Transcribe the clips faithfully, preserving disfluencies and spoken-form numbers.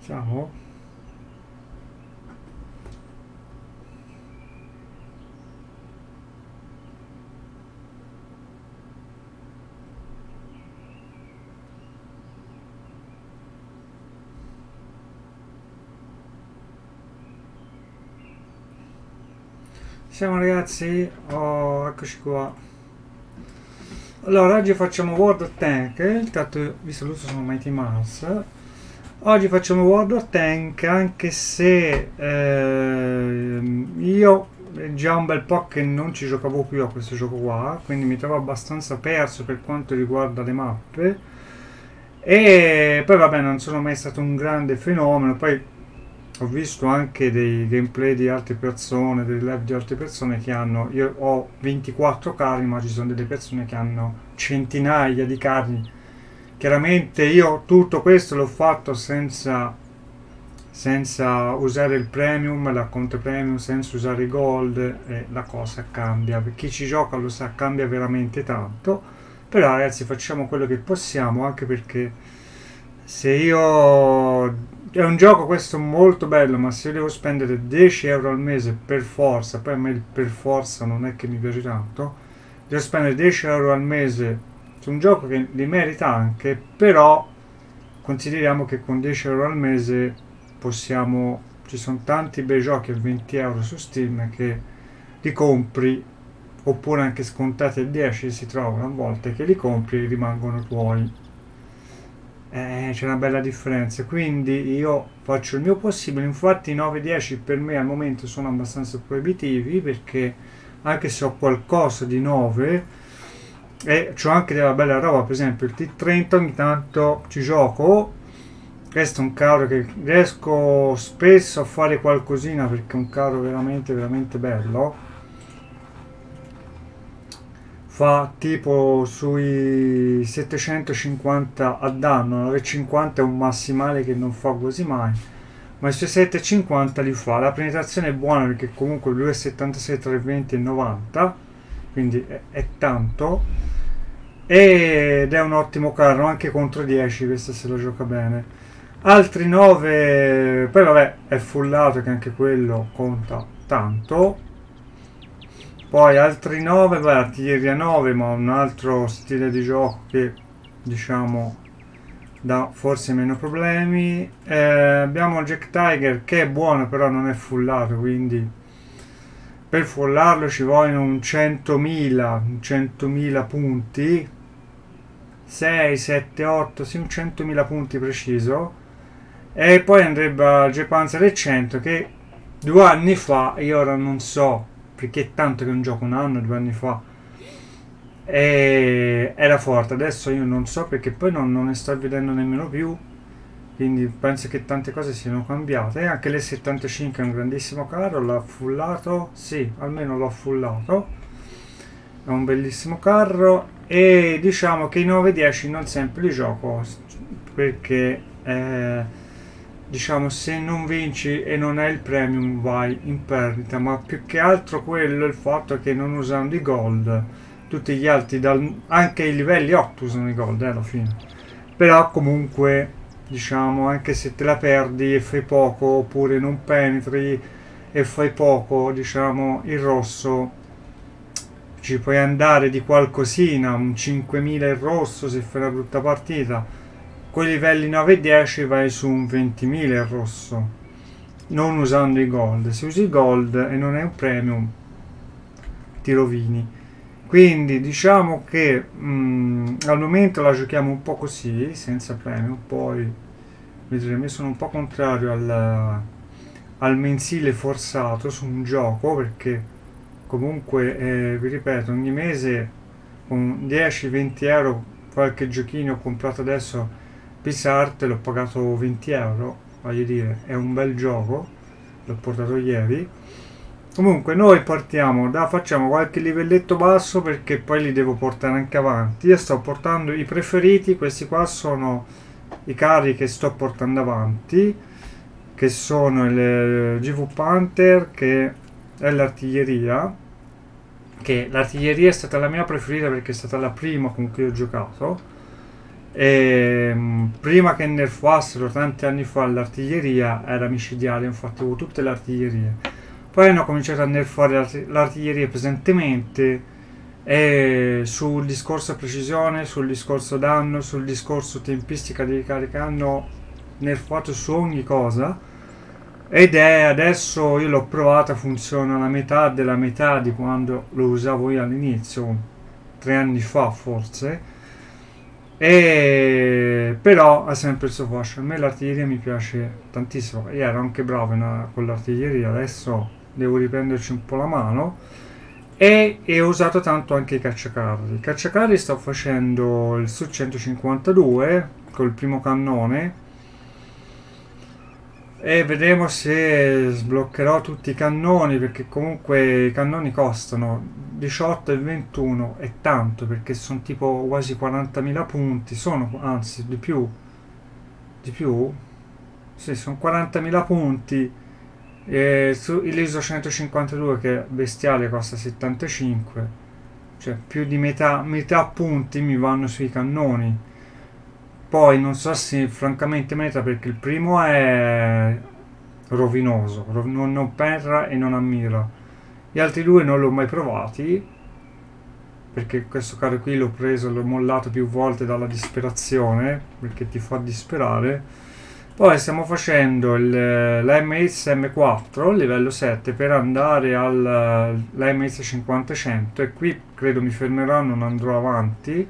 Ciao. Siamo ragazzi, oh, eccoci qua. Allora, oggi facciamo World of Tank, intanto vi saluto, sono Mighty Mouse. Oggi facciamo World of Tank, anche se eh, io è già un bel po' che non ci giocavo più a questo gioco qua, quindi mi trovo abbastanza perso per quanto riguarda le mappe. E poi vabbè, non sono mai stato un grande fenomeno, poi ho visto anche dei gameplay di altre persone, dei live di altre persone che hanno, io ho ventiquattro carri, ma ci sono delle persone che hanno centinaia di carri. Chiaramente io tutto questo l'ho fatto senza, senza usare il premium, l'acconto premium, senza usare i gold, e la cosa cambia. Per chi ci gioca lo sa, cambia veramente tanto. Però ragazzi, facciamo quello che possiamo, anche perché se io... È un gioco questo molto bello, ma se io devo spendere dieci euro al mese per forza, poi a me il per forza non è che mi piace tanto, devo spendere dieci euro al mese su un gioco che li merita anche, però consideriamo che con dieci euro al mese possiamo... Ci sono tanti bei giochi a venti euro su Steam che li compri, oppure anche scontati a dieci si trovano a volte che li compri e rimangono tuoi. Eh, c'è una bella differenza, quindi io faccio il mio possibile. Infatti i nove dieci per me al momento sono abbastanza proibitivi, perché anche se ho qualcosa di nove e ho anche della bella roba, per esempio il T trenta ogni tanto ci gioco. Questo è un carro che riesco spesso a fare qualcosina, perché è un carro veramente veramente bello. Fa tipo sui settecentocinquanta a danno, novecentocinquanta è un massimale che non fa quasi mai, ma i suoi settecentocinquanta li fa. La penetrazione è buona, perché comunque lui è settantasei tra venti e novanta, quindi è, è tanto, ed è un ottimo carro anche contro dieci, questo se lo gioca bene. Altri nove, poi vabbè, è fullato, che anche quello conta tanto. Poi altri nove, beh, artiglieria nove, ma un altro stile di gioco che diciamo dà forse meno problemi. Eh, abbiamo il Jack Tiger che è buono, però non è fullato, quindi per fullarlo ci vogliono un centomila, un centomila punti, sei, sette, otto, sì, un centomila punti preciso. E poi andrebbe al J-Panzer cento, che due anni fa, io ora non so, perché è tanto che non gioco, un anno, due anni fa, e era forte. Adesso io non so, perché poi non, non ne sto vedendo nemmeno più, quindi penso che tante cose siano cambiate. Anche l'E settantacinque è un grandissimo carro, l'ha fullato, sì, almeno l'ho fullato, è un bellissimo carro. E diciamo che i nove dieci non sempre li gioco, perché eh, diciamo, se non vinci e non hai il premium vai in perdita, ma più che altro quello è il fatto che non usando i gold, tutti gli altri, dal, anche i livelli otto usano i gold eh, alla fine, però comunque diciamo, anche se te la perdi e fai poco, oppure non penetri e fai poco, diciamo il rosso ci puoi andare di qualcosina, un cinquemila il rosso se fai una brutta partita. Con i livelli nove e dieci vai su un ventimila il rosso, non usando i gold. Se usi i gold e non è un premium ti rovini. Quindi diciamo che mh, al momento la giochiamo un po' così, senza premium. Poi vedremo, io sono un po' contrario al, al mensile forzato su un gioco, perché comunque eh, vi ripeto, ogni mese con dieci venti euro qualche giochino ho comprato adesso. Pixart l'ho pagato venti euro, voglio dire, è un bel gioco, l'ho portato ieri. Comunque noi partiamo da, facciamo qualche livelletto basso, perché poi li devo portare anche avanti. Io sto portando i preferiti, questi qua sono i carri che sto portando avanti, che sono il G V Panther, che è l'artiglieria, che l'artiglieria è stata la mia preferita perché è stata la prima con cui ho giocato, E, mh, prima che nerfassero tanti anni fa l'artiglieria era micidiale, infatti avevo tutte le artiglierie. Poi hanno cominciato a nerfare l'arti- l'artiglieria pesantemente, e sul discorso precisione, sul discorso danno, sul discorso tempistica di ricarica hanno nerfato su ogni cosa, ed è adesso, io l'ho provata, funziona la metà della metà di quando lo usavo io all'inizio, tre anni fa forse. E però ha sempre il suo fascio. A me l'artiglieria mi piace tantissimo. Io ero anche bravo in- con l'artiglieria, adesso devo riprenderci un po' la mano. E, e ho usato tanto anche i cacciacarri. I cacciacarri sto facendo il Su centocinquantadue col primo cannone, e vedremo se sbloccherò tutti i cannoni, perché comunque i cannoni costano diciotto e ventuno, è tanto, perché sono tipo quasi quarantamila punti, sono anzi di più, di più? Sì, sono quarantamila punti. E su l'I S O centocinquantadue, che è bestiale, costa settantacinque, cioè più di metà, metà punti mi vanno sui cannoni. Poi non so se francamente merita, perché il primo è rovinoso, rov- non, non penetra e non ammira. Gli altri due non l'ho mai provati, perché questo carro qui l'ho preso, l'ho mollato più volte dalla disperazione, perché ti fa disperare. Poi stiamo facendo il- la M S M quattro livello sette per andare alla M S cinquanta cento, e qui credo mi fermerò, non andrò avanti,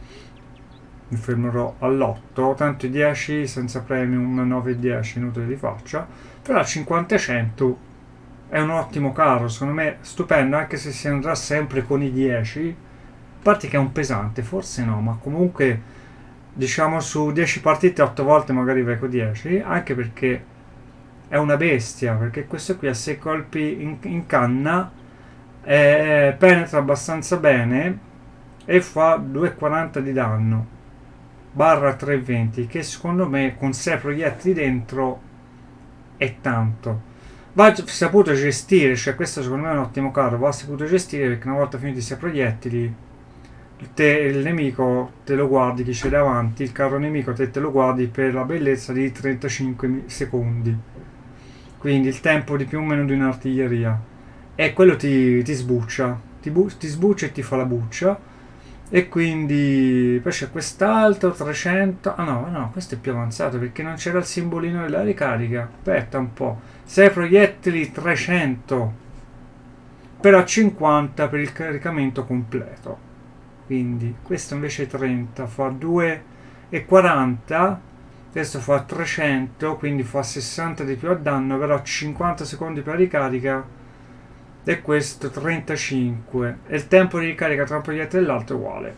mi fermerò all'otto, tanto i dieci senza premium, nove e dieci inutile li faccia, però il cinquanta cento è un ottimo carro, secondo me stupendo, anche se si andrà sempre con i dieci, a parte che è un pesante, forse no, ma comunque diciamo su dieci partite otto volte magari vai con dieci, anche perché è una bestia, perché questo qui a sei colpi in, in canna, eh, penetra abbastanza bene e fa due e quaranta di danno barra tre e venti, che secondo me con sei proiettili dentro è tanto. Va saputo gestire, cioè questo secondo me è un ottimo carro, va saputo gestire, perché una volta finiti i sei proiettili te, il nemico te lo guardi, chi c'è davanti, il carro nemico te, te lo guardi per la bellezza di trentacinque secondi, quindi il tempo di più o meno di un'artiglieria, e quello ti, ti sbuccia, ti, bu- ti sbuccia e ti fa la buccia. E quindi poi c'è quest'altro trecento. Ah no, no, questo è più avanzato, perché non c'era il simbolino della ricarica. Aspetta un po'. sei proiettili trecento, però cinquanta per il caricamento completo. Quindi questo invece è trenta, fa due e quaranta. Questo fa trecento, quindi fa sessanta di più a danno, però cinquanta secondi per ricarica. E questo trentacinque, e il tempo di ricarica tra un progetto e l'altro è uguale,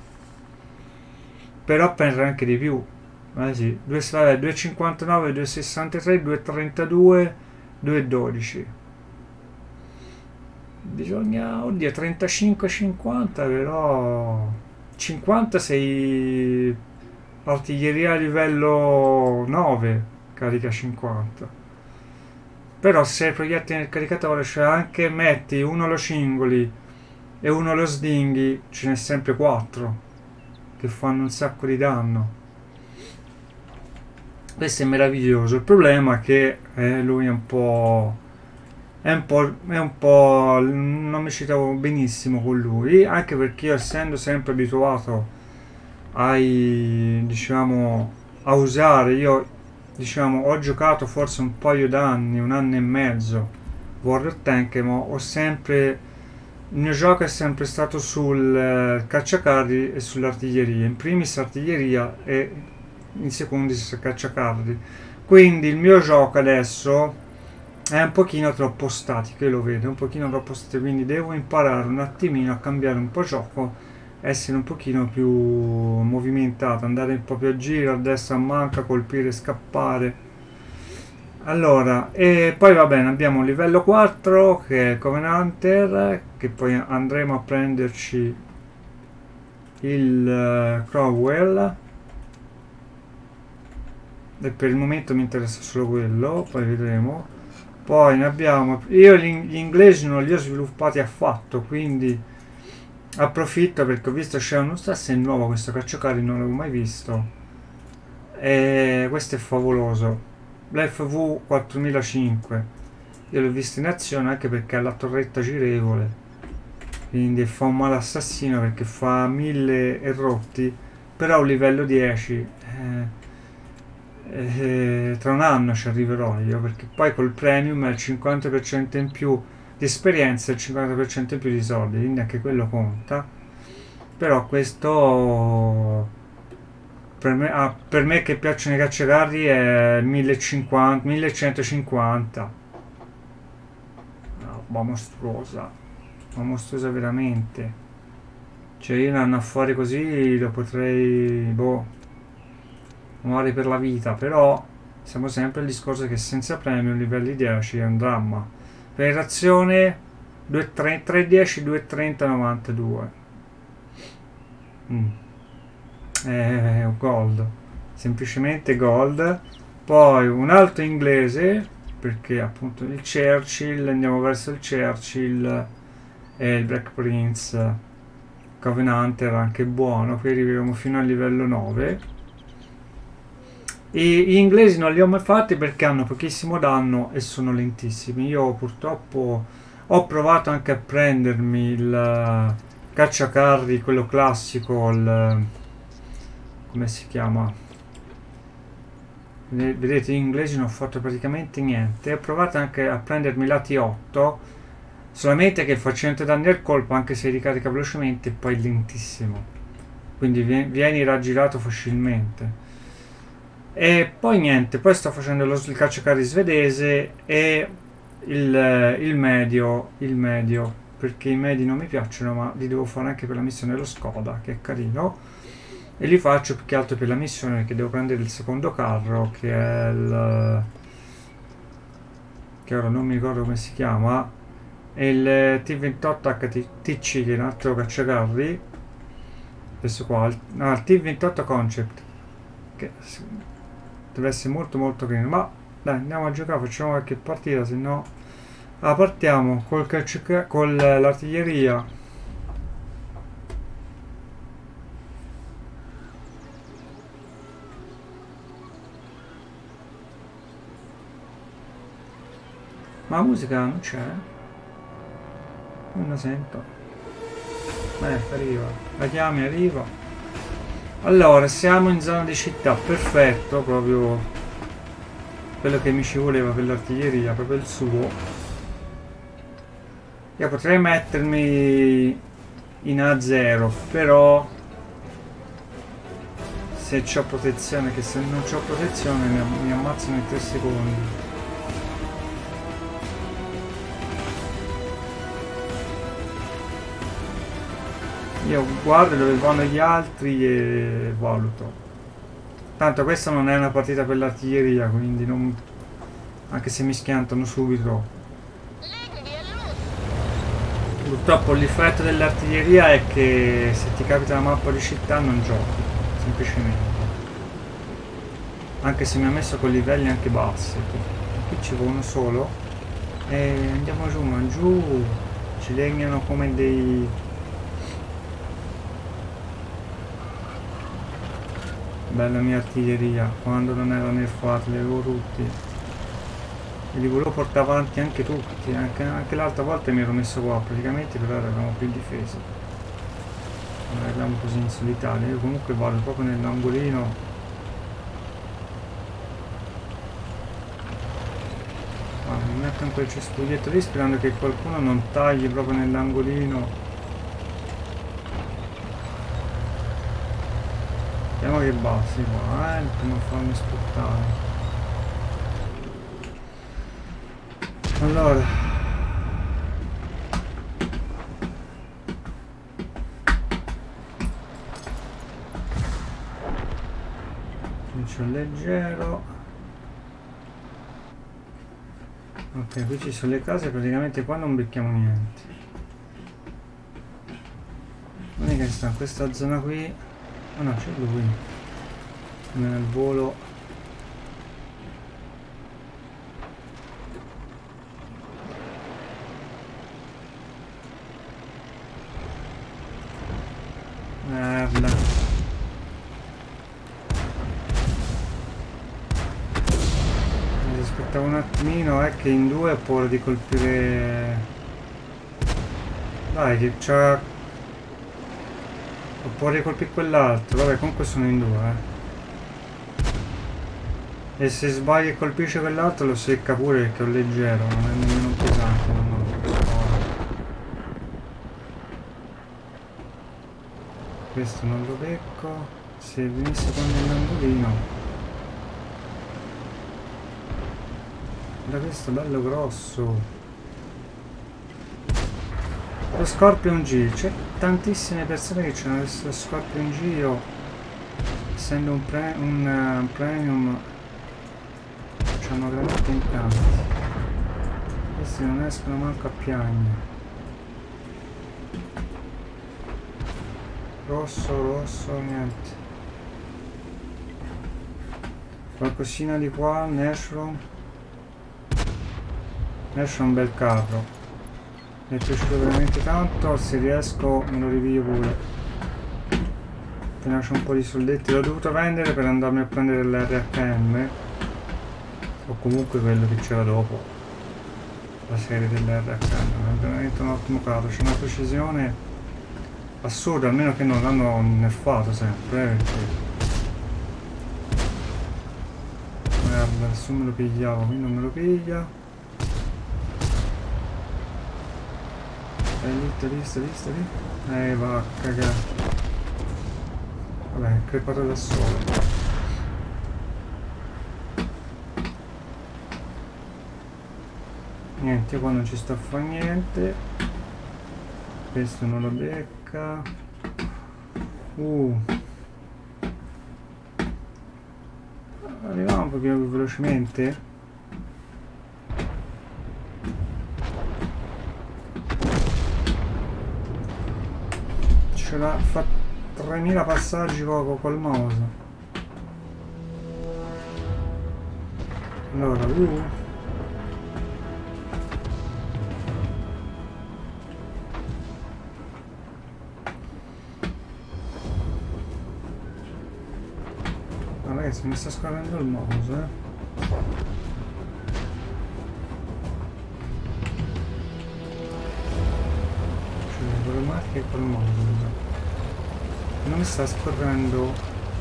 però penetra anche di più. Eh sì, due e cinquantanove, due e sessantatré, due e trentadue, due e dodici. Bisogna, oddio, trentacinque cinquanta, però cinquanta sei artiglieria a livello nove, carica cinquanta. Però se proietti nel caricatore, cioè anche metti uno lo cingoli e uno lo sdinghi, ce n'è sempre quattro che fanno un sacco di danno. Questo è meraviglioso. Il problema è che eh, lui è un po' è un po' è un po' non mi citavo benissimo con lui, anche perché io, essendo sempre abituato ai diciamo a usare, io diciamo ho giocato forse un paio d'anni, un anno e mezzo World of Tank, ma ho sempre, il mio gioco è sempre stato sul eh, cacciacarri e sull'artiglieria, in primis artiglieria e in secondis cacciacarri. Quindi il mio gioco adesso è un pochino troppo statico, io lo vedo, è un pochino troppo statico, quindi devo imparare un attimino a cambiare un po' gioco, essere un pochino più movimentato, andare un po' più a giro, a destra, a manca, colpire, scappare. Allora, e poi va bene, abbiamo un livello quattro che è Covenanter, che poi andremo a prenderci il uh, Crowell, e per il momento mi interessa solo quello, poi vedremo. Poi ne abbiamo, io gli inglesi non li ho sviluppati affatto, quindi approfitto, perché ho visto c'è, non so se è nuovo questo cacciacarri, non l'avevo mai visto, E questo è favoloso. L'F V quattromilacinque io l'ho visto in azione anche perché ha la torretta girevole, quindi fa un male assassino perché fa mille e rotti, però a un livello dieci eh, eh, tra un anno ci arriverò io, perché poi col premium è il cinquanta per cento in più di esperienza e il cinquanta per cento in più di soldi, quindi anche quello conta. Però questo per me, ah, per me che piacciono i cacciacarri è millecinquanta, millecentocinquanta, una roba mostruosa, ma mostruosa veramente. Cioè io ne anno fuori così lo potrei, boh, muori per la vita, però siamo sempre al discorso che senza premium livelli dieci è un dramma. Penetrazione tre dieci, due trenta, novantadue. Mm. È gold, semplicemente gold. Poi un altro inglese, perché appunto il Churchill, andiamo verso il Churchill e il Black Prince. Covenanter anche buono, qui arriviamo fino al livello nove. E gli inglesi non li ho mai fatti perché hanno pochissimo danno e sono lentissimi. Io purtroppo ho provato anche a prendermi il cacciacarri, quello classico, il, come si chiama? Vedete, gli inglesi non ho fatto praticamente niente. Ho provato anche a prendermi la T otto, solamente che fa cento danni al colpo anche se ricarica velocemente e poi è lentissimo, quindi vieni raggirato facilmente. E poi niente, poi sto facendo lo, il cacciacarri svedese e il, il medio il medio perché i medi non mi piacciono, ma li devo fare anche per la missione dello Skoda, che è carino, e li faccio più che altro per la missione perché devo prendere il secondo carro, che è il, che ora non mi ricordo come si chiama, e il T ventotto H T C, che è un altro cacciacarri. Questo qua, no, il T ventotto Concept, che deve essere molto molto carino. Ma dai, andiamo a giocare, facciamo qualche partita, se no ah, partiamo col cacciacarri, con l'artiglieria. Ma la musica non c'è? Non la sento. Ecco, arriva. La chiami, arriva. Allora, siamo in zona di città, perfetto, proprio quello che mi ci voleva per l'artiglieria, proprio il suo. Io potrei mettermi in A zero, però se c'ho protezione, che se non c'ho protezione mi, mi ammazzano in tre secondi. Io guardo dove vanno gli altri e valuto. Tanto questa non è una partita per l'artiglieria, quindi non, anche se mi schiantano subito. Purtroppo l'effetto dell'artiglieria è che se ti capita una mappa di città non giochi, semplicemente. Anche se mi ha messo con livelli anche bassi. Qui ci va uno solo. E andiamo giù, ma giù ci legnano come dei... Bella mia artiglieria, quando non era nerfata li avevo tutti e li volevo portare avanti anche tutti, anche, anche l'altra volta mi ero messo qua praticamente, però eravamo più difesi, non eravamo così in solitario. Io comunque vado proprio nell'angolino, ah, mi metto in quel cespuglietto lì sperando che qualcuno non tagli proprio nell'angolino. Vediamo che bassi qua, eh, come farmi sputtare. Allora, comincio leggero. Ok, qui ci sono le case, praticamente qua non becchiamo niente. L'unica che sta in questa zona qui. Ah no, c'è lui nel volo. Merda. aspetta un attimino, è che in due può di colpire. Dai, che c'ha. Può ricolpire quell'altro, vabbè comunque sono in due, eh. E se sbagli e colpisce quell'altro lo secca pure perché è un leggero, non è nemmeno pesante, non ho questo non lo becco. Se venisse con l'angolino. Da questo bello grosso. Lo Scorpion G, c'è tantissime persone che hanno questo Scorpion G, io essendo un, pre, un uh, premium c'hanno veramente in tanti. Questi non escono manco a piagne. Rosso, rosso, niente. Qualcosina di qua, Nashron. Nashron è un bel carro. Mi è piaciuto veramente tanto, se riesco me lo ripiglio pure. Appena c'ho un po' di soldetti, l'ho dovuto vendere per andarmi a prendere l'R H M. O comunque quello che c'era dopo. La serie dell'R H M. È veramente un ottimo carro, c'è una precisione assurdo, almeno che non l'hanno nerfato sempre, eh, perché merda, nessuno me lo pigliava, qui non me lo piglia. E lì, lì, sta lì, sta lì. Eh, va a cagare. Vabbè, è crepato da solo. Niente, io qua non ci sto a fare niente. Questo non lo becca. Uh. Arriviamo un pochino più velocemente. Ce l'ha fa tremila passaggi poco col mouse. Allora, uh. Ragazzi, mi sta scorrendo il mouse, eh. Cioè, con le marche e col mouse. Non mi sta scorrendo.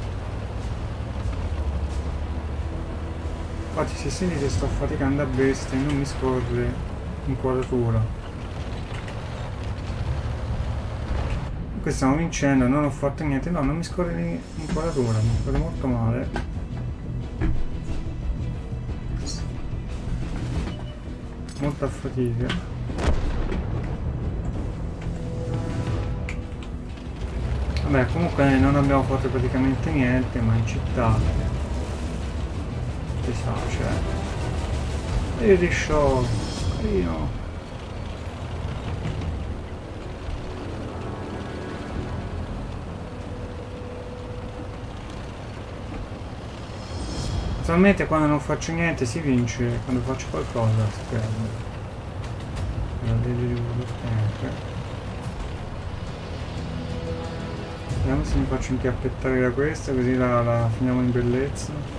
Infatti se senti che sto faticando a bestia e non mi scorre inquadratura. Qui stiamo vincendo, non ho fatto niente, no, non mi scorre l'inquadratura, mi scorre molto male. Molta fatica. Vabbè, comunque non abbiamo fatto praticamente niente, ma in città si sa, cioè e di show, carino. Naturalmente quando non faccio niente si vince, quando faccio qualcosa si perde. La legge di Wolfgang. Vediamo se mi faccio inchiappettare da questa, così la, la finiamo in bellezza.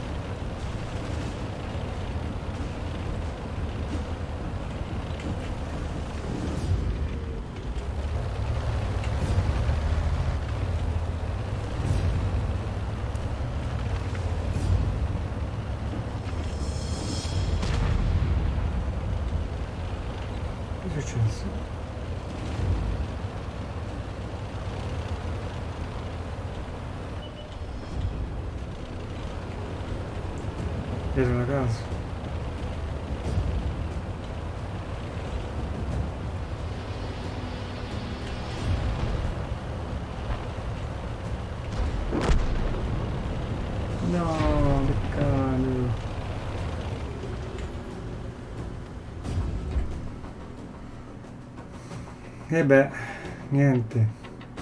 Dietro la casa. No, peccato. E beh, niente.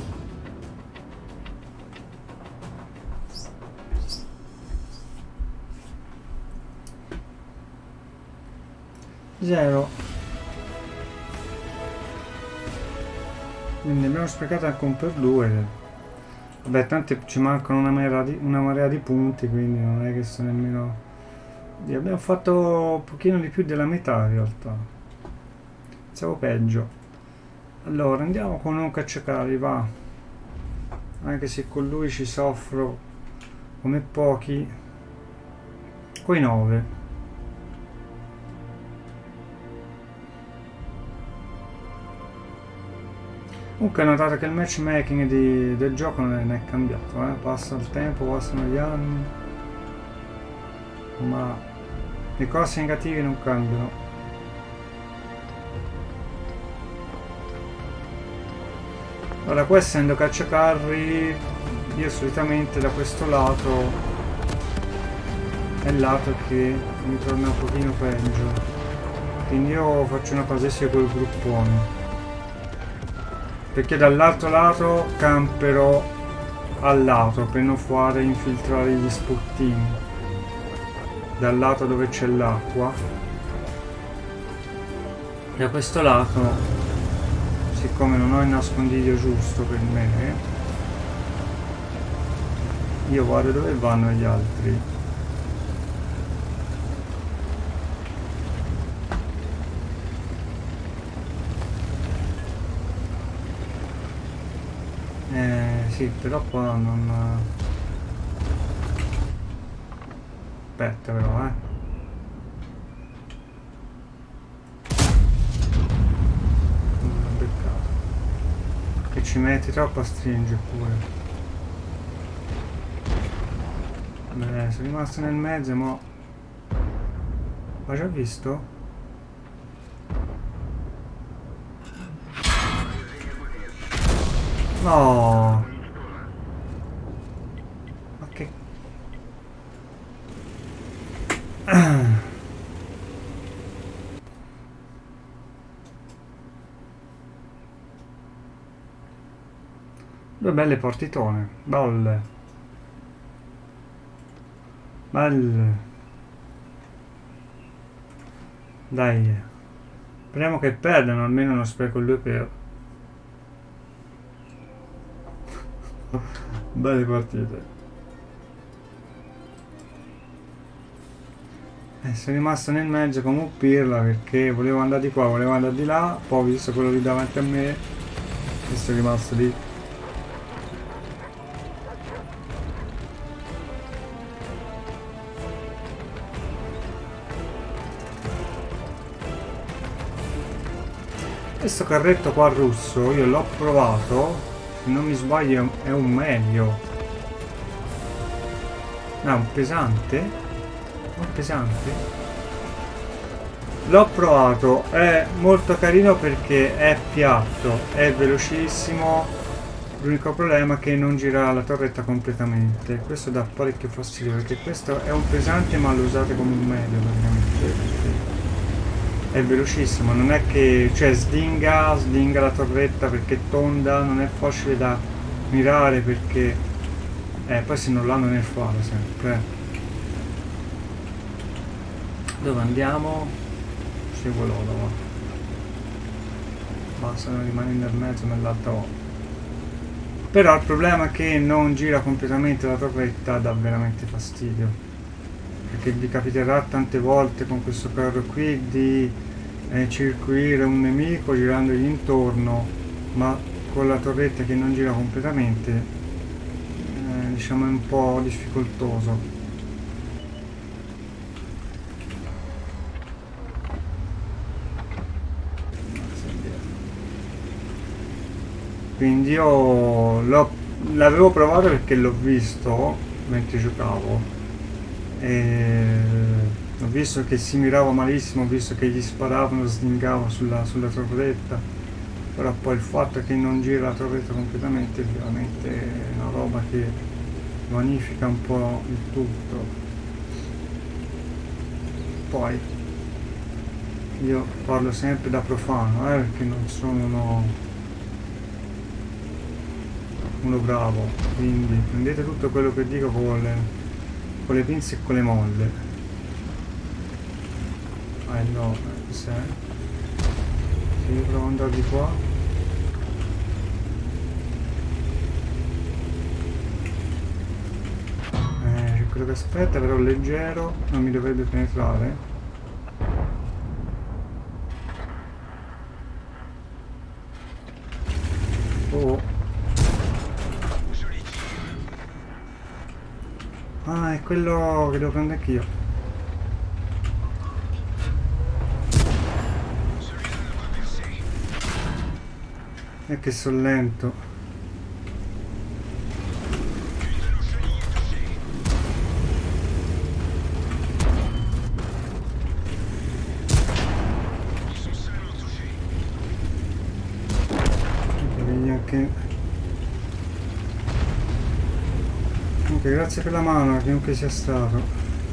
Zero. Quindi abbiamo sprecato anche un per due. Vabbè, tanto ci mancano una marea di, una marea di punti, quindi non è che sono nemmeno E abbiamo fatto un pochino di più della metà in realtà. Pensavo peggio. Allora andiamo con un cacciacavi, va. Anche se con lui ci soffro come pochi. Coi nove. Comunque notate che il matchmaking di, del gioco non è cambiato, eh? Passa il tempo, passano gli anni, ma le cose negative non cambiano. Ora qua, essendo cacciacarri, io solitamente da questo lato è il lato che mi torna un pochino peggio, quindi io faccio una cosa sia col gruppone, perché dall'altro lato camperò al lato per non fare infiltrare gli spottini dal lato dove c'è l'acqua. Da questo lato, siccome non ho il nascondiglio giusto per me, io guardo dove vanno gli altri. Eh, sì, però qua non... Aspetta però, eh. Non ho beccato. Che ci metti troppo a stringere pure. Beh, sono rimasto nel mezzo, ma... L'ho già visto? No! Ma che... Due belle partitone, belle. Belle. Dai. Speriamo che perdano, almeno non spreco il due per. Belle partite. Eh, sono rimasto nel mezzo come un pirla perché volevo andare di qua, volevo andare di là, poi ho visto quello lì davanti a me e sono rimasto lì. Questo carretto qua russo io l'ho provato, se non mi sbaglio è un meglio. No, un pesante? Un pesante? L'ho provato, è molto carino perché è piatto, è velocissimo, l'unico problema è che non gira la torretta completamente. Questo dà parecchio fastidio perché questo è un pesante ma lo usate come un meglio praticamente. È velocissimo, non è che, cioè, sdinga, sdinga la torretta perché è tonda, non è facile da mirare perché eh, poi se non l'hanno nel fare sempre. Dove andiamo? Seguo loro. Basta non rimanere nel mezzo nell'altra volta. Però il problema è che non gira completamente la torretta, dà veramente fastidio. Perché vi capiterà tante volte con questo carro qui di eh, circuire un nemico girandogli intorno, ma con la torretta che non gira completamente eh, diciamo è un po' difficoltoso. Quindi io l'avevo provato perché l'ho visto mentre giocavo e ho visto che si mirava malissimo, ho visto che gli sparavano, sdingava sulla, sulla torretta, però poi il fatto che non gira la torretta completamente è veramente una roba che vanifica un po' il tutto. Poi io parlo sempre da profano, eh, perché non sono uno, uno bravo, quindi prendete tutto quello che dico con le, con le pinze e con le molle. Ah no, cos'è? Sì, provo ad andare di qua. Eh, ci quello che aspetta, però leggero, non mi dovrebbe penetrare. Oh. Ah, è quello che devo prendere anch'io. È che sono lento. Comunque grazie per la mano, chiunque sia stato.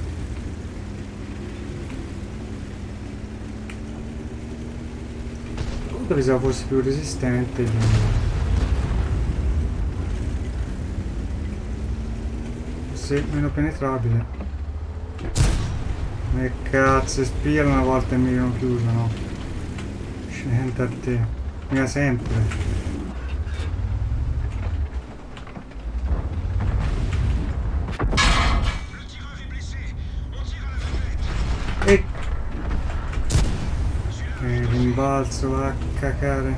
Comunque pensavo fosse più resistente di... Forse meno penetrabile. E cazzo, spiano una volta e mi viene chiuso, no? Scende a te. Mi ha sempre. E che rimbalzo, va a cacare.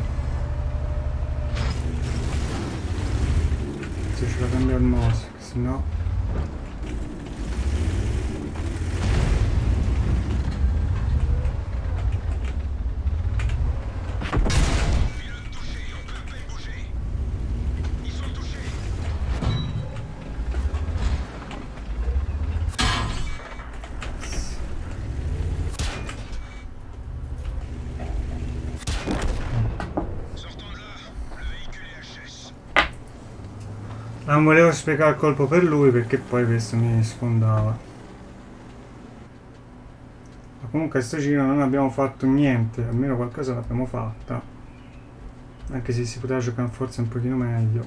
Se ce la cambia il mouse, se no... Non volevo spiegare il colpo per lui perché poi questo mi sfondava. Ma comunque a sto giro non abbiamo fatto niente, almeno qualcosa l'abbiamo fatta. Anche se si poteva giocare forse un pochino meglio.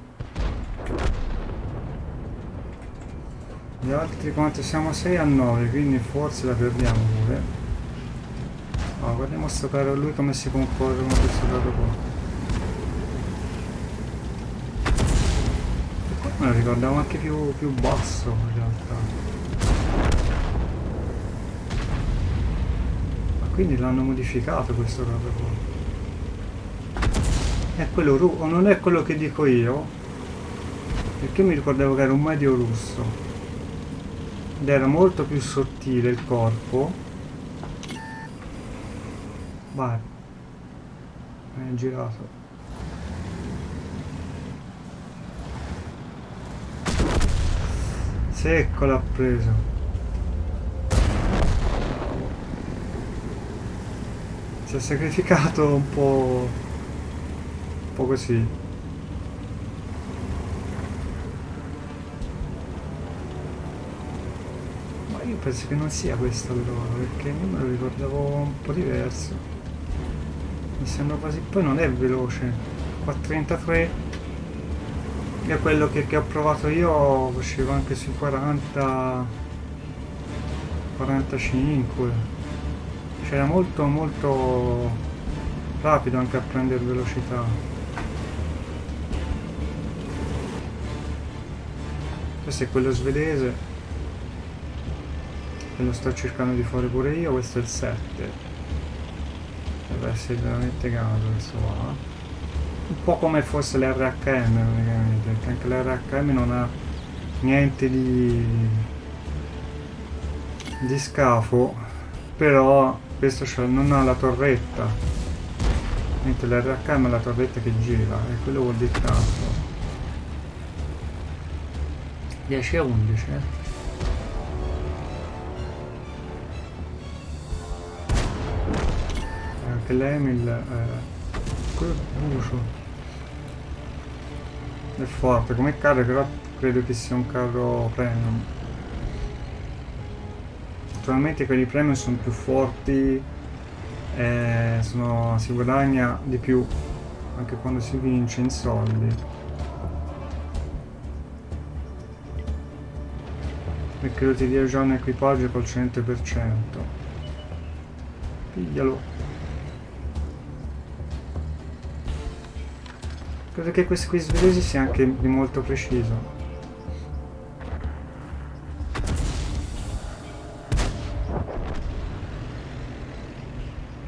Gli altri quanto siamo? sei a nove, quindi forse la perdiamo pure. Oh, guardiamo sto caro lui come si comporta con questo caro qua. Me lo ricordavo anche più, più basso in realtà. Ma quindi l'hanno modificato questo caso qua. È quello russo, o non è quello che dico io? Perché mi ricordavo che era un medio russo. Ed era molto più sottile il corpo. Vai. È girato. Secco l'ha preso. Si è sacrificato un po'... un po' così. Ma io penso che non sia questo allora, perché io me lo ricordavo un po' diverso. Mi sembra quasi... poi non è veloce. qua trentatré. È quello che, che ho provato io, usciva anche sui quaranta quarantacinque, cioè era molto molto rapido anche a prendere velocità. Questo è quello svedese e lo sto cercando di fare pure io. Questo è il sette, deve essere veramente gaso questo qua. Un po' come fosse l'R H M praticamente, perché anche l'R H M non ha niente di, di scafo, però questo non ha la torretta, mentre l'R H M ha la torretta che gira, e quello vuol dire tanto. dieci a undici, eh? Anche l'Emil eh, quello bucio è forte come carro, però credo che sia un carro premium. Naturalmente quelli premium sono più forti e sono, si guadagna di più anche quando si vince in soldi, perché lo ti dia già un equipaggio col cento per cento. Piglialo. Credo che questo qui svedese sia anche di molto preciso.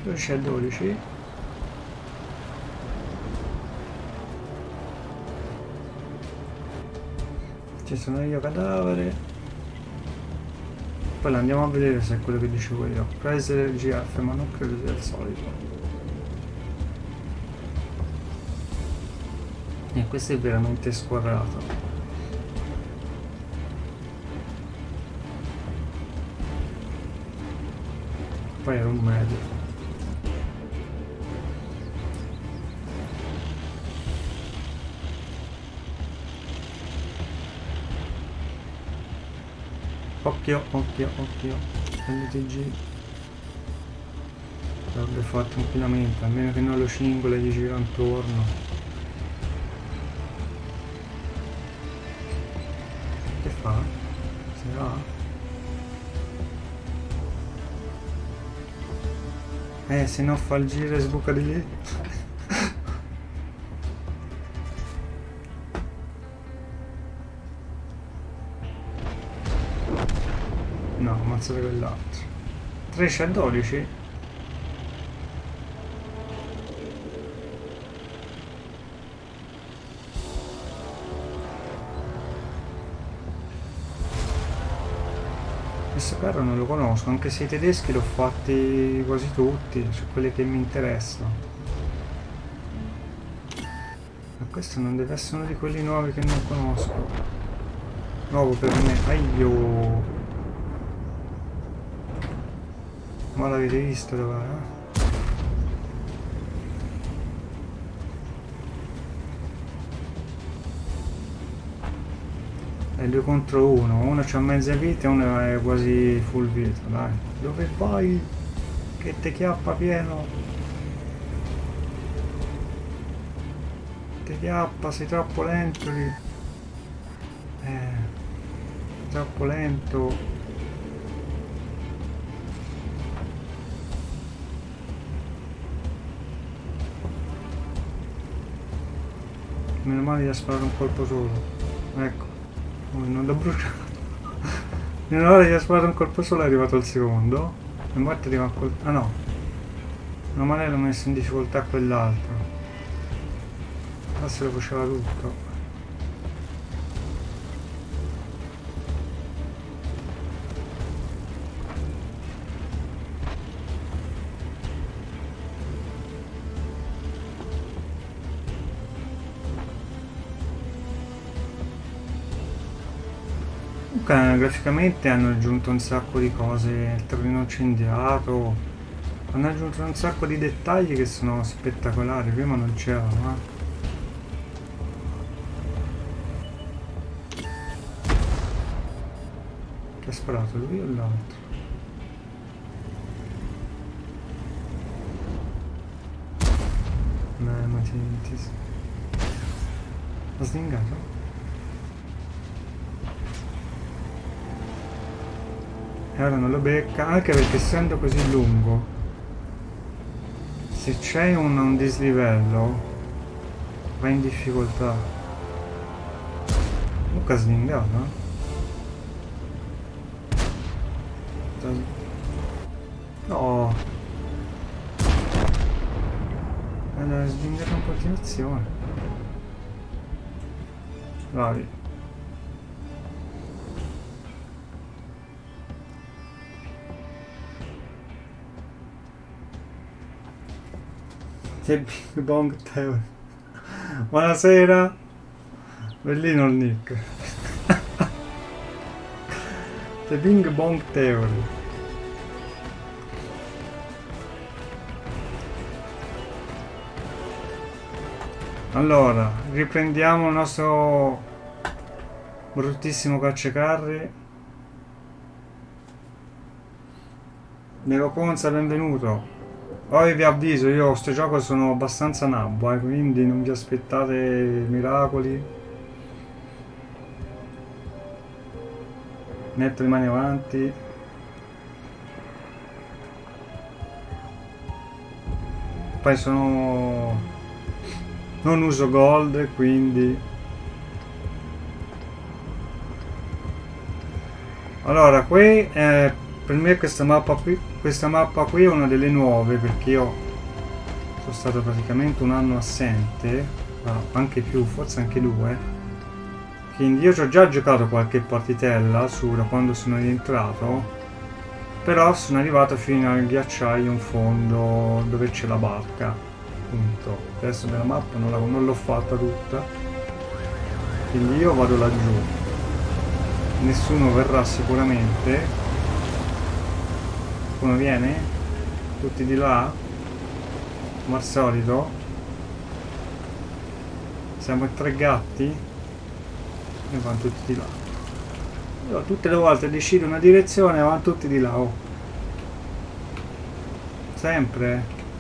dodici a dodici. Ci sono io cadavere. Poi andiamo a vedere se è quello che dicevo io. Prese del G F, ma non credo sia il solito. E questo è veramente squadrato. Poi era un medio. Occhio, occhio, occhio. L T G. L'avrebbe fatto tranquillamente, almeno che non lo cingola e gli gira intorno. Che fa? Se va? Eh, se no fa il giro e sbuca di lì. No, ammazzate quell'altro. tredici a dodici? Questo carro non lo conosco, anche se i tedeschi l'ho fatti quasi tutti, su quelli che mi interessano. Ma questo non deve essere uno di quelli nuovi che non conosco. Nuovo per me. Aio! Ma l'avete visto dov'è? È due contro uno, uno c'ha mezza vita e uno è quasi full vita, dai. Dove vai? Che te chiappa pieno? Te chiappa, sei troppo lento lì. Eh, troppo lento. Meno male gli ha sparato un colpo solo. Ecco. Oh, non l'ho bruciato. Meno male gli ha sparato un colpo solo, è arrivato il secondo. E morte arriva a col... Ah no. Meno male l'ho messo in difficoltà quell'altro. Adesso lo faceva tutto. Graficamente hanno aggiunto un sacco di cose, il terreno incendiato, hanno aggiunto un sacco di dettagli che sono spettacolari, prima non c'erano. Eh. Chi ha sparato, lui o l'altro? No, ma ti... ti... ha slingato? E ora non lo becca, anche perché essendo così lungo, se c'è un, un dislivello va in difficoltà. Luca ha slingato? No, allora slingato in continuazione. Vai. The Big Bang Theory. Buonasera. Bellino il nick. The Big Bang Theory. Allora, riprendiamo il nostro bruttissimo cacciacarri. Nero Conza, benvenuto. Poi vi avviso, io a sto gioco sono abbastanza nabbo, eh, quindi non vi aspettate miracoli. Metto le mani avanti. Poi sono... non uso gold, quindi... Allora, qui eh, per me questa mappa qui, questa mappa qui è una delle nuove, perché io sono stato praticamente un anno assente, anche più, forse anche due, quindi io ci ho già giocato qualche partitella su da quando sono rientrato, però sono arrivato fino al ghiacciaio in fondo dove c'è la barca, appunto. Adesso della mappa non, la, non l'ho fatta tutta, quindi io vado laggiù, nessuno verrà sicuramente. Uno viene? Tutti di là? Come al solito? Siamo tre gatti? E vanno tutti di là. Io tutte le volte decido una direzione e vanno tutti di là. Oh. Sempre.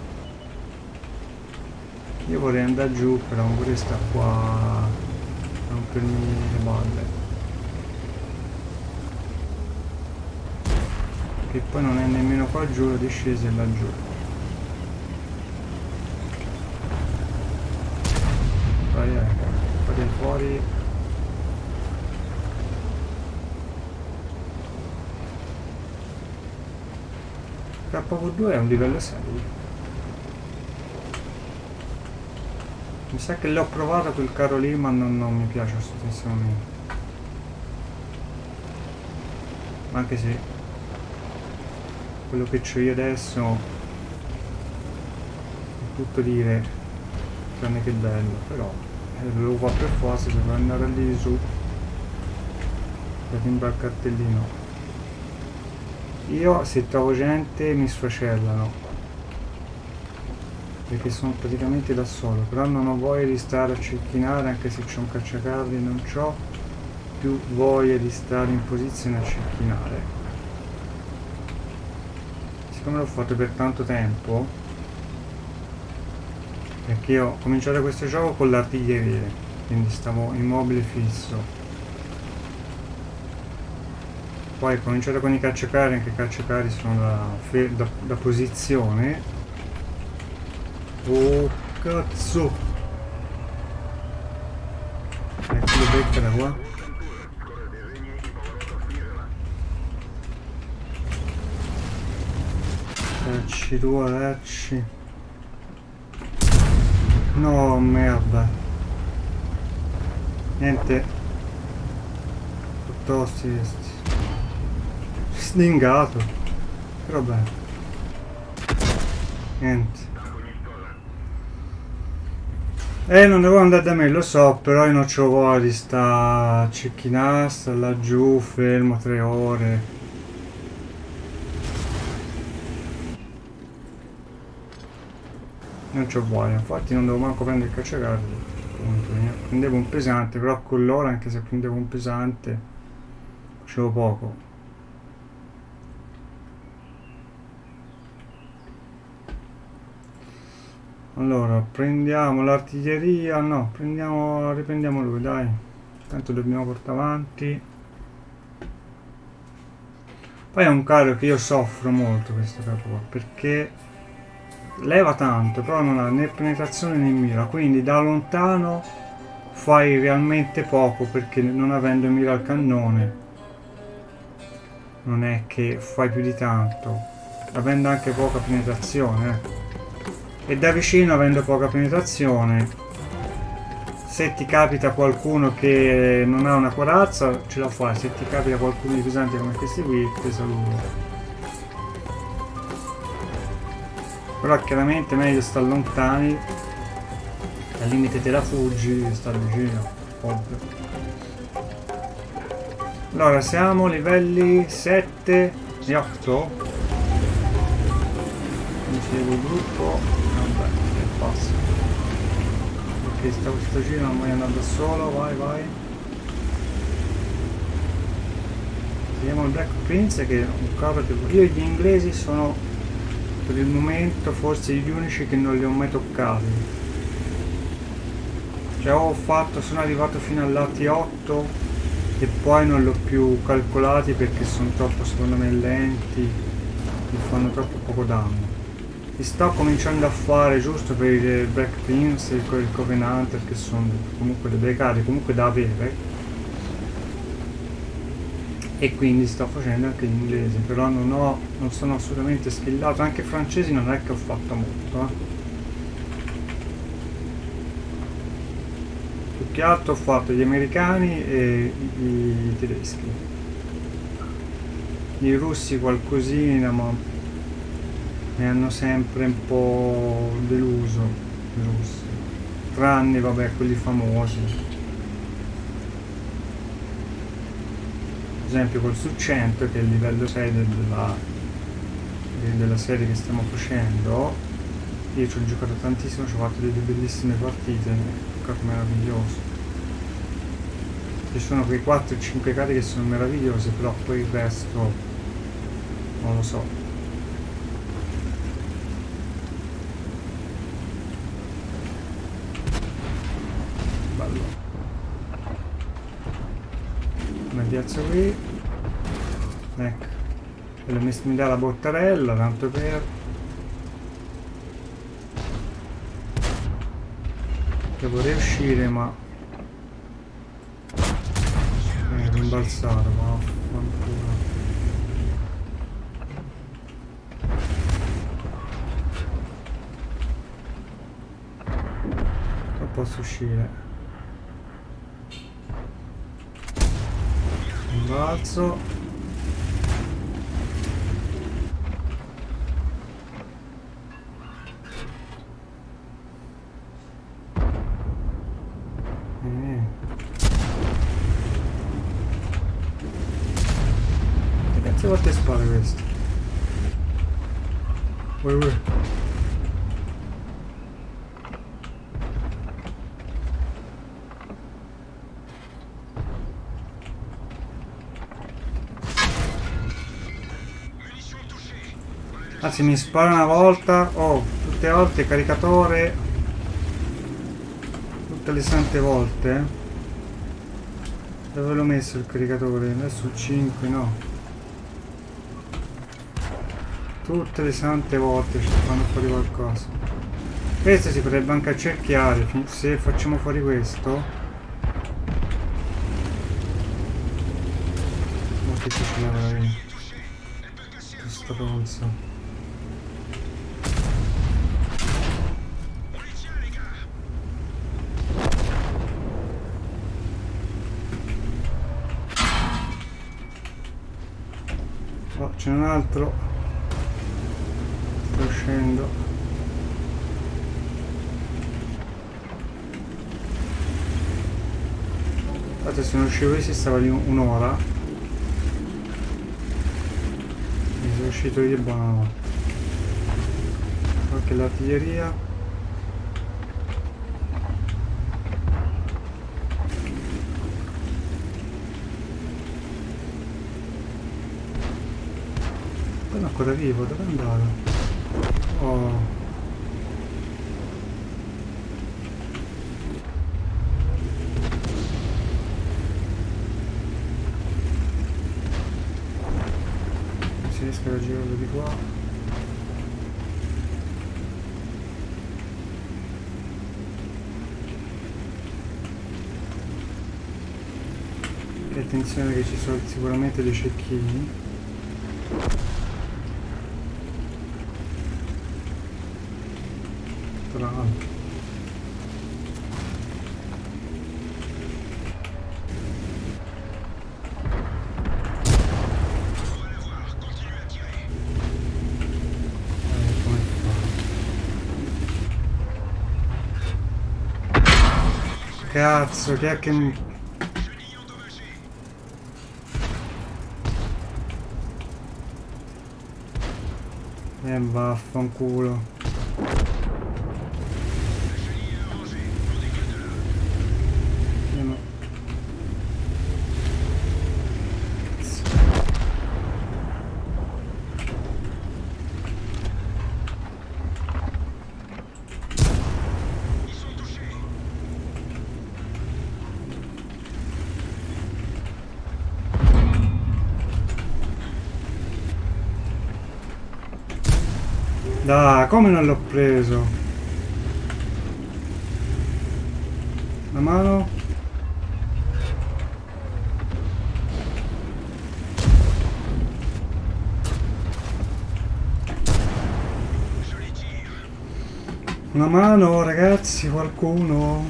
Io vorrei andare giù, però non vorrei stare qua a rompermi le balle. Che poi non è nemmeno qua giù, la discesa è laggiù. Vai, vai, vai fuori. K V due è un livello sei. Mi sa che l'ho provato quel carro lì, ma non, non mi piace assolutamente. Anche se quello che c'ho io adesso è tutto dire, tranne che bello, però eh, lo fa per forza, se vuoi andare lì su per timbrare il cartellino. Io se trovo gente mi sfacellano, perché sono praticamente da solo, però non ho voglia di stare a cecchinare, anche se c'è un cacciacarri, non ho più voglia di stare in posizione a cecchinare. Siccome l'ho fatto per tanto tempo, perché io ho cominciato questo gioco con l'artiglieria, quindi stavo immobile fisso. Poi ho cominciato con i cacciacarri, anche i cacciacarri sono da, da, da posizione. Oh cazzo! Ecco, lo becca da qua. Cacci tu, cacci. No, merda. Niente. Piuttosto questi. Sningato. Però bene. Niente. Eh, non devo andare da me, lo so, però io non c'ho voglia di sta a cecchinare, sta laggiù, fermo tre ore. Non c'ho voglia, infatti non devo manco prendere il cacciacarri. Prendevo un pesante, però con l'ora, anche se prendevo un pesante, facevo poco. Allora, prendiamo l'artiglieria, no, prendiamo, riprendiamo lui, dai. Tanto dobbiamo portare avanti. Poi è un carro che io soffro molto, questo carro qua, perché leva tanto, però non ha né penetrazione né mira, quindi da lontano fai realmente poco, perché non avendo mira al cannone non è che fai più di tanto, avendo anche poca penetrazione, ecco. E da vicino, avendo poca penetrazione, se ti capita qualcuno che non ha una corazza ce la fai, se ti capita qualcuno di pesante come questi qui ti saluto. Però chiaramente è meglio stare lontani, al limite te la fuggi, stare vicino, ovvio. Allora siamo livelli sette e otto. Mi seguo il gruppo. Passa. Ok, sta questo giro, non voglio andare da solo, vai vai. Vediamo il Black Prince, che è un carro che io gli inglesi sono per il momento forse gli unici che non li ho mai toccati. Cioè ho fatto, sono arrivato fino all'A T otto e poi non l'ho più calcolati perché sono troppo secondo me lenti, mi fanno troppo poco danno. Li sto cominciando a fare giusto per il Black Prince e il Covenanter, che sono comunque delle carte comunque da avere, e quindi sto facendo anche l'inglese, però non ho non sono assolutamente skillato, anche francesi non è che ho fatto molto, eh. Più che altro ho fatto gli americani e i, i tedeschi, i russi qualcosina, ma mi hanno sempre un po' deluso i russi, tranne vabbè quelli famosi. Per esempio col Succento, che è il livello sei della, della serie che stiamo facendo, io ci ho giocato tantissimo, ci ho fatto delle bellissime partite, è proprio meraviglioso. Ci sono quei quattro cinque carte che sono meravigliose, però poi il resto non lo so. Bello. Mi piazzo qui, ecco, e l'ho messo, mi dà la bottarella tanto per che vorrei uscire, ma eh, rimbalzato, ma vaffanculo. Non posso uscire. Balzo. Eh. Che cazzo volte spara questo? Uè, uè. Anzi, mi spara una volta, oh, tutte le volte caricatore, tutte le sante volte. Dove l'ho messo il caricatore? Adesso il cinque, no. Tutte le sante volte ci fanno fuori qualcosa. Questo si potrebbe anche accerchiare, se facciamo fuori questo. Molto difficile avere questo stronzo. Oh, c'è un altro. Sto uscendo. Infatti se non uscivo io si stava lì un'ora. Mi sono uscito io, buonanotte. Anche l'artiglieria. Sono ancora vivo, dove è andato? Oh. Non si riesce a girarlo di qua. E attenzione che ci sono sicuramente dei cecchini. Tra l'altro. Eh, come fa? Cazzo, che è che... Eh, vaffanculo. Dai, come non l'ho preso? La mano? Una mano, ragazzi, qualcuno?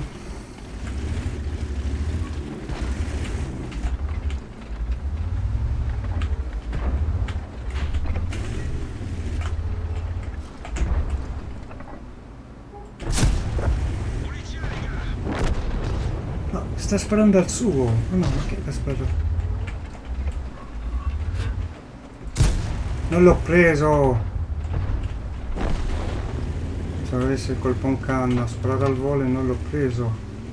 No, sta sparando al suo. Oh no, ma che aspetta. Non l'ho preso. Se avessi il colpo in canna, ho sparato al volo e non l'ho preso.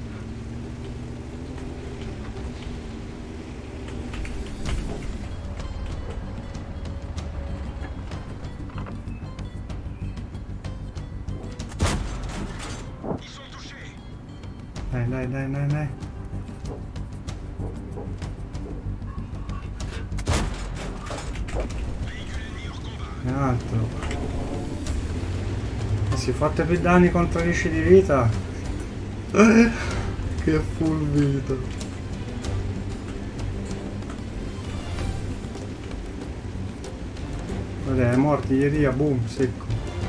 Dai, dai, dai, dai, dai. Un altro. Si fate più danni con tredici di vita. Eh, che full vita. Vabbè, è morti ieri a boom, secco.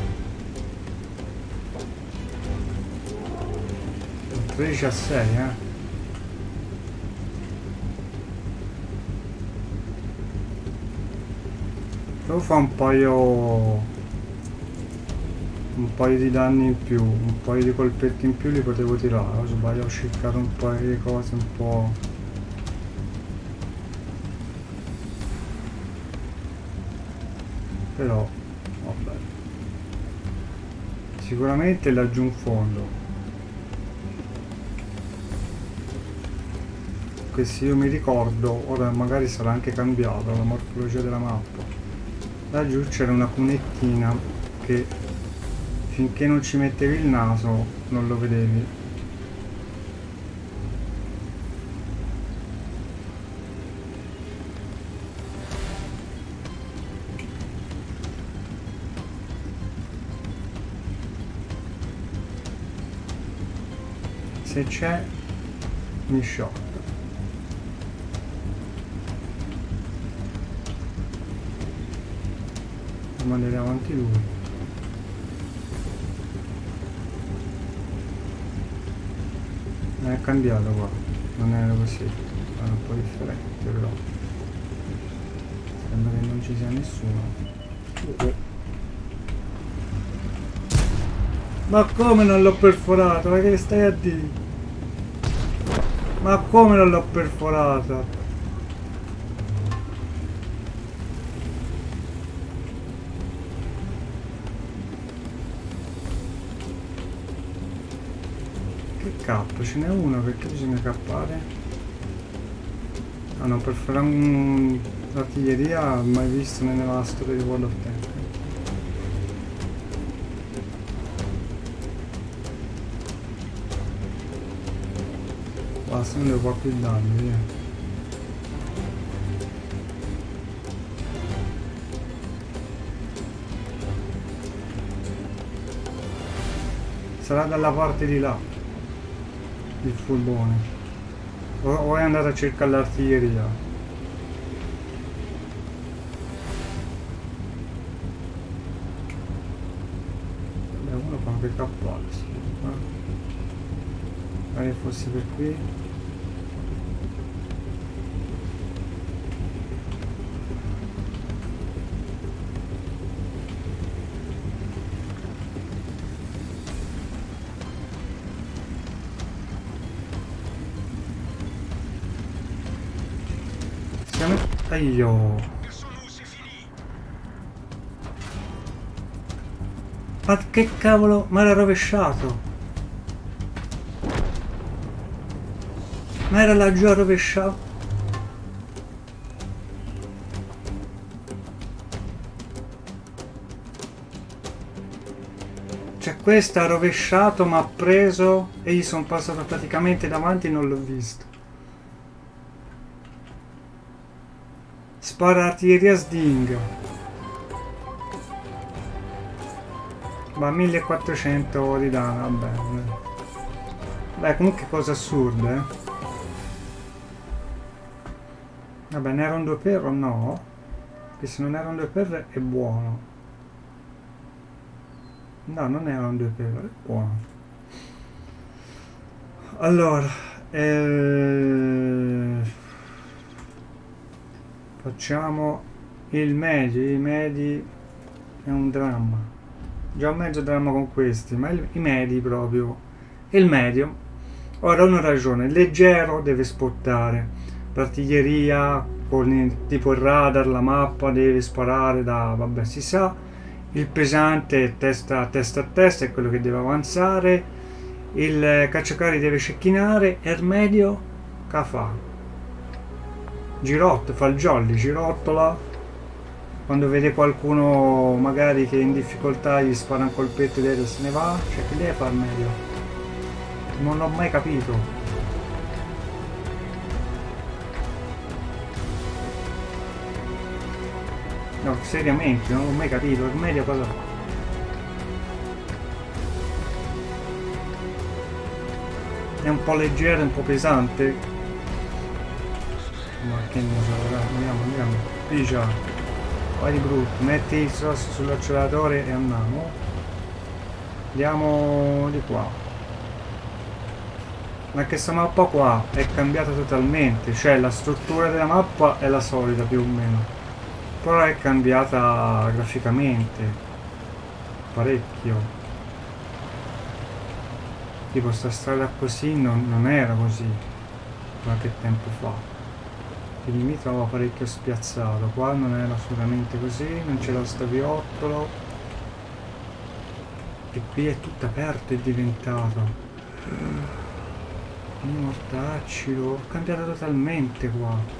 tredici a sei, eh. Devo fare un paio... un paio di danni in più, un paio di colpetti in più li potevo tirare, ho sbagliato, ho sciccato un paio di cose un po'. Però, vabbè. Sicuramente laggiù in fondo. Che se io mi ricordo, ora magari sarà anche cambiata la morfologia della mappa. Laggiù c'era una cunettina che finché non ci mettevi il naso non lo vedevi. Se c'è mi shot. Devo andare avanti lui. È cambiato qua, non era così, è un po' differente però. Sembra che non ci sia nessuno. Uh-oh. Ma come non l'ho perforato? Ma che stai a dire? Ma come non l'ho perforata? Cap, ce n'è uno, perché bisogna cappare? Ah no, per fare un... l'artiglieria mai visto nella storia di World of Tanks. Basta, non devo fare più danni, via. Sarà dalla parte di là il furbone, o, o è andato a cercare l'artiglieria. Beh, uno fa anche capparsi, eh? Magari fosse per qui. Aio. Ma che cavolo? Ma era rovesciato. Ma era laggiù a rovesciato. Cioè questo ha rovesciato, ma ha preso e gli sono passato praticamente davanti e non l'ho visto. Spara artiglieria Sting. Ma millequattrocento di danno, vabbè. Beh, comunque cose assurde, eh. Vabbè, ne era un due per o no? Che se non era un due per è buono. No, non erano due pegore, buono. Allora, eh, facciamo il medio. I medi è un dramma. Già mezzo dramma con questi, ma il, i medi proprio. Il medio. Ora uno ragione, il leggero deve spottare. L'artiglieria, con il, tipo il radar, la mappa, deve sparare da, vabbè, si sa. Il pesante testa, testa a testa è quello che deve avanzare. Il cacciacarri deve cecchinare. E il medio che fa? Girotto, fa il jolly, girottola. Quando vede qualcuno magari che è in difficoltà gli spara un colpetto dietro e se ne va. Cioè che deve fare il medio? Non l'ho mai capito. No, seriamente, non l'ho mai capito. Il medio cosa fa? È un po' leggero, è un po' pesante. Ma che ne so, andiamo, andiamo. Pigia. Vai di brutto. Metti il sasso sull'acceleratore e andiamo. Andiamo di qua. Ma questa mappa qua è cambiata totalmente. Cioè la struttura della mappa è la solita più o meno. Però è cambiata graficamente parecchio. Tipo sta strada così non, non era così qualche tempo fa. Quindi mi trovo parecchio spiazzato. Qua non era assolutamente così, non c'era sta viottolo. E qui è tutto aperto, è diventato. I mortacci, l'ho cambiato totalmente qua.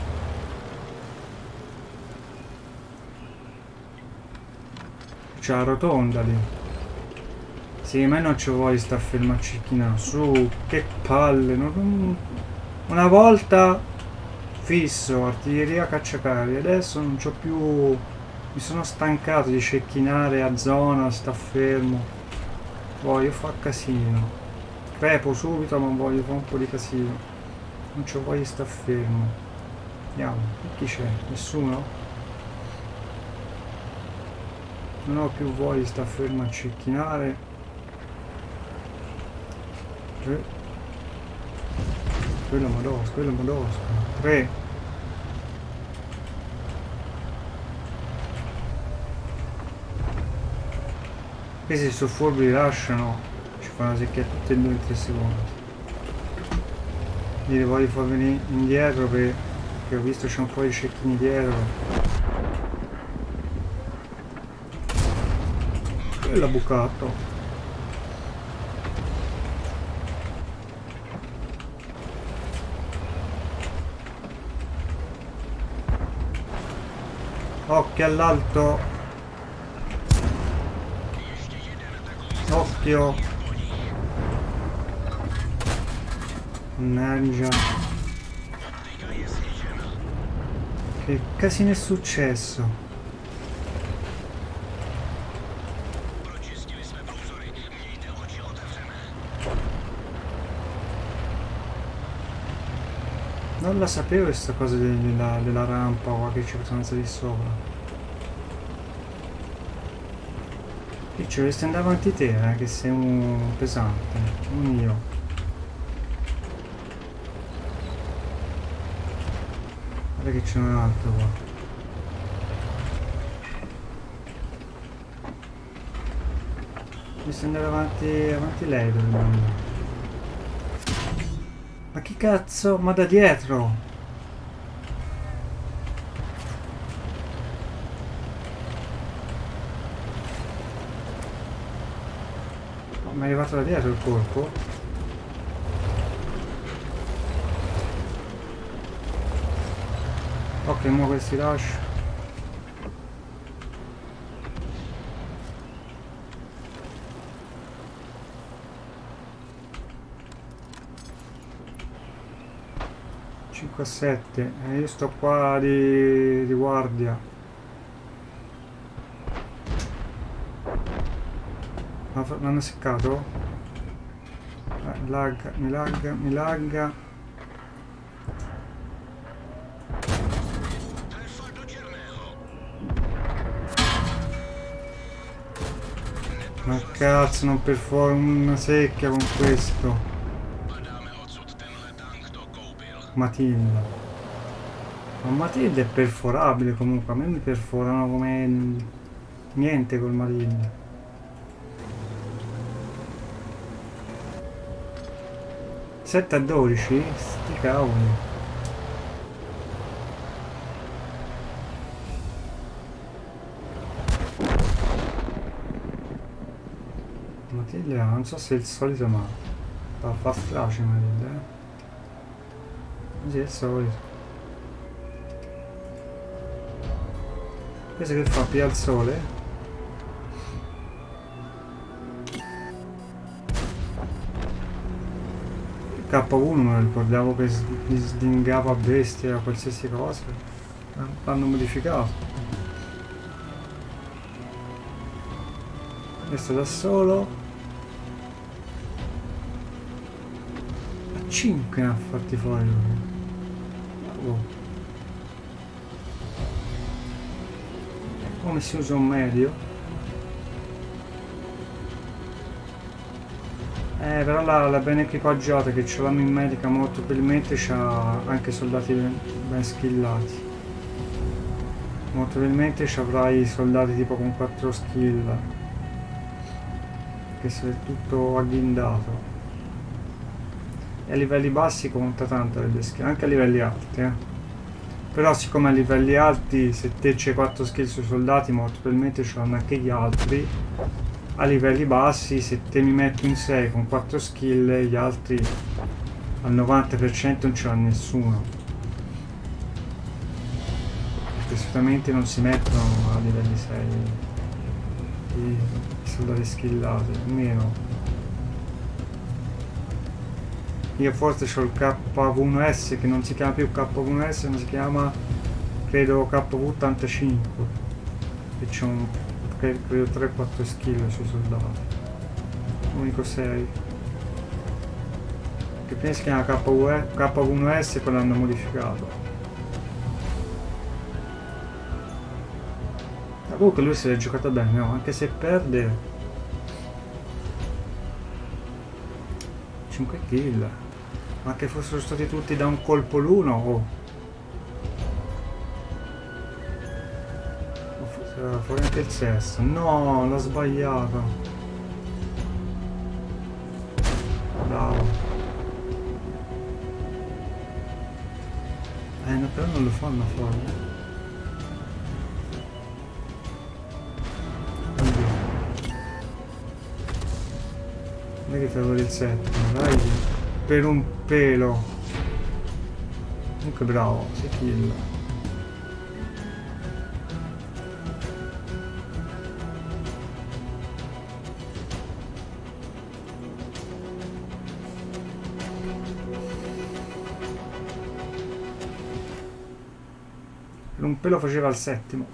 C'è la rotonda lì. Sì, ma non ci voglio sta fermo a cecchinare. Su, che palle. Non... Una volta fisso, artiglieria cacciacarri. Adesso non c'ho più... Mi sono stancato di cecchinare a zona, sta fermo. Voglio fare casino. Crepo subito, ma voglio fare un po' di casino. Non ci voglio sta fermo. Andiamo. E chi c'è? Nessuno? Non ho più voglia di sta fermo a cecchinare. Eh. Quello modosco, quello modosco. Tre. Questi su furbi lasciano. Ci fanno una secchia tutti e due tre secondi. Gli voglio far venire indietro perché ho visto c'è un po' di cecchini dietro. L'ha bucato. Occhio all'alto. Occhio. Mannaggia. Che casino è successo? Non la sapevo questa cosa della, della rampa qua che ci possono salire sopra. Qui ci dovresti andare avanti te, eh, che sei un pesante, non io. Guarda che c'è un altro qua. Dovresti andare avanti, avanti lei dovrebbe andare. Ma che cazzo? Ma da dietro! Ma è arrivato da dietro il colpo? Ok, mo questi lascio. cinque a sette, e io sto qua di, di guardia. Ma l'hanno seccato? Eh, lagga, mi lagga, mi lagga. Ma cazzo, non perforo una secchia con questo. Matilda. Ma Matilda è perforabile comunque, a me mi perforano come niente col Matilda. sette a dodici? Sti cavoli. Matilda, non so se è il solito, ma fa, fa strage Matilda, eh. Sì, è il solito. Questo che fa? Pia il sole? K uno me lo ricordavo che sdingava bestia, qualsiasi cosa. L'hanno modificato. Questo da solo. A cinque ne ha fatti fuori lui. Oh. Come si usa un medio? Eh, però la, la ben equipaggiata che ce l'hanno in medica molto probabilmente c'ha anche soldati ben, ben skillati. Molto probabilmente ci avrai soldati tipo con quattro skill. Che se è tutto agghindato. E a livelli bassi conta tanto le skill, anche a livelli alti, eh. Però siccome a livelli alti, se te c'hai quattro skill sui soldati, molto probabilmente ce l'hanno anche gli altri. A livelli bassi, se te mi metti in sei con quattro skill, gli altri al novanta per cento non ce l'ha nessuno. Perché solitamente non si mettono a livelli sei i, i soldati skillati, almeno. Io forse ho il K V uno S che non si chiama più K V uno S, ma si chiama credo K V ottantacinque. E c'è un credo tre quattro skill sui soldati. Unico sei. Che prima si chiama K V uno S e poi l'hanno modificato. Ma comunque lui si è giocato bene, no? Anche se perde cinque kill. Ma che fossero stati tutti da un colpo l'uno, oh. Era fuori anche il sesto. No, l'ho sbagliato. Bravo. Eh, no, però non lo fanno fuori. Vedi che avevo il settimo, dai. Per un pelo. Comunque bravo, sei kill. Per un pelo faceva il settimo.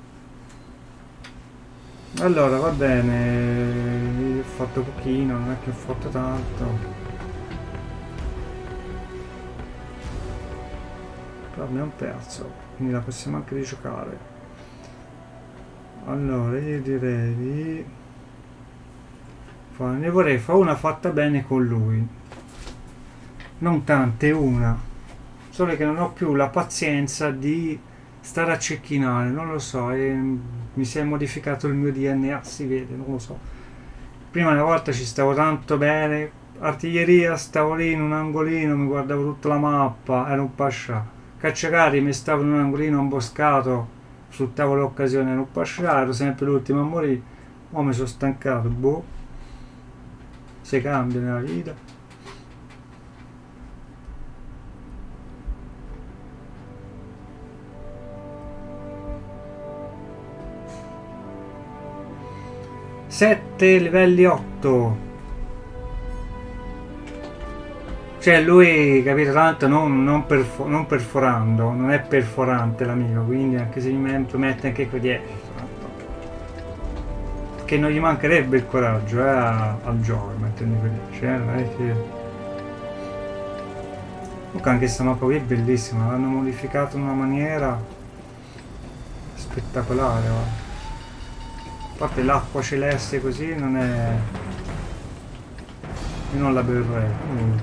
Allora va bene, ho fatto pochino, non è che ho fatto tanto. Però abbiamo perso, quindi la possiamo anche rigiocare. Allora io direi di ne vorrei fare una fatta bene con lui, non tante, una solo che non ho più la pazienza di stare a cecchinare, non lo so, e mi si è modificato il mio D N A, si vede, non lo so. Prima una volta ci stavo tanto bene, artiglieria, stavo lì in un angolino, mi guardavo tutta la mappa, ero un pascià. Cacciacarri, mi stavo in un angolino imboscato, sfruttavo l'occasione, ero un pascià, ero sempre l'ultimo a morire. Ora mi sono stancato, boh, si cambia nella vita. sette livelli otto. Cioè lui, capito, tanto non, non, perfo non perforando, non è perforante l'amico, quindi anche se mi mette anche quei dieci, che non gli mancherebbe il coraggio eh, al gioco, mettendo quei dieci, eh, non è che... Comunque anche questa mappa qui è bellissima, l'hanno modificata in una maniera spettacolare, va. parte l'acqua celeste così non è... io non la berrei. Mm.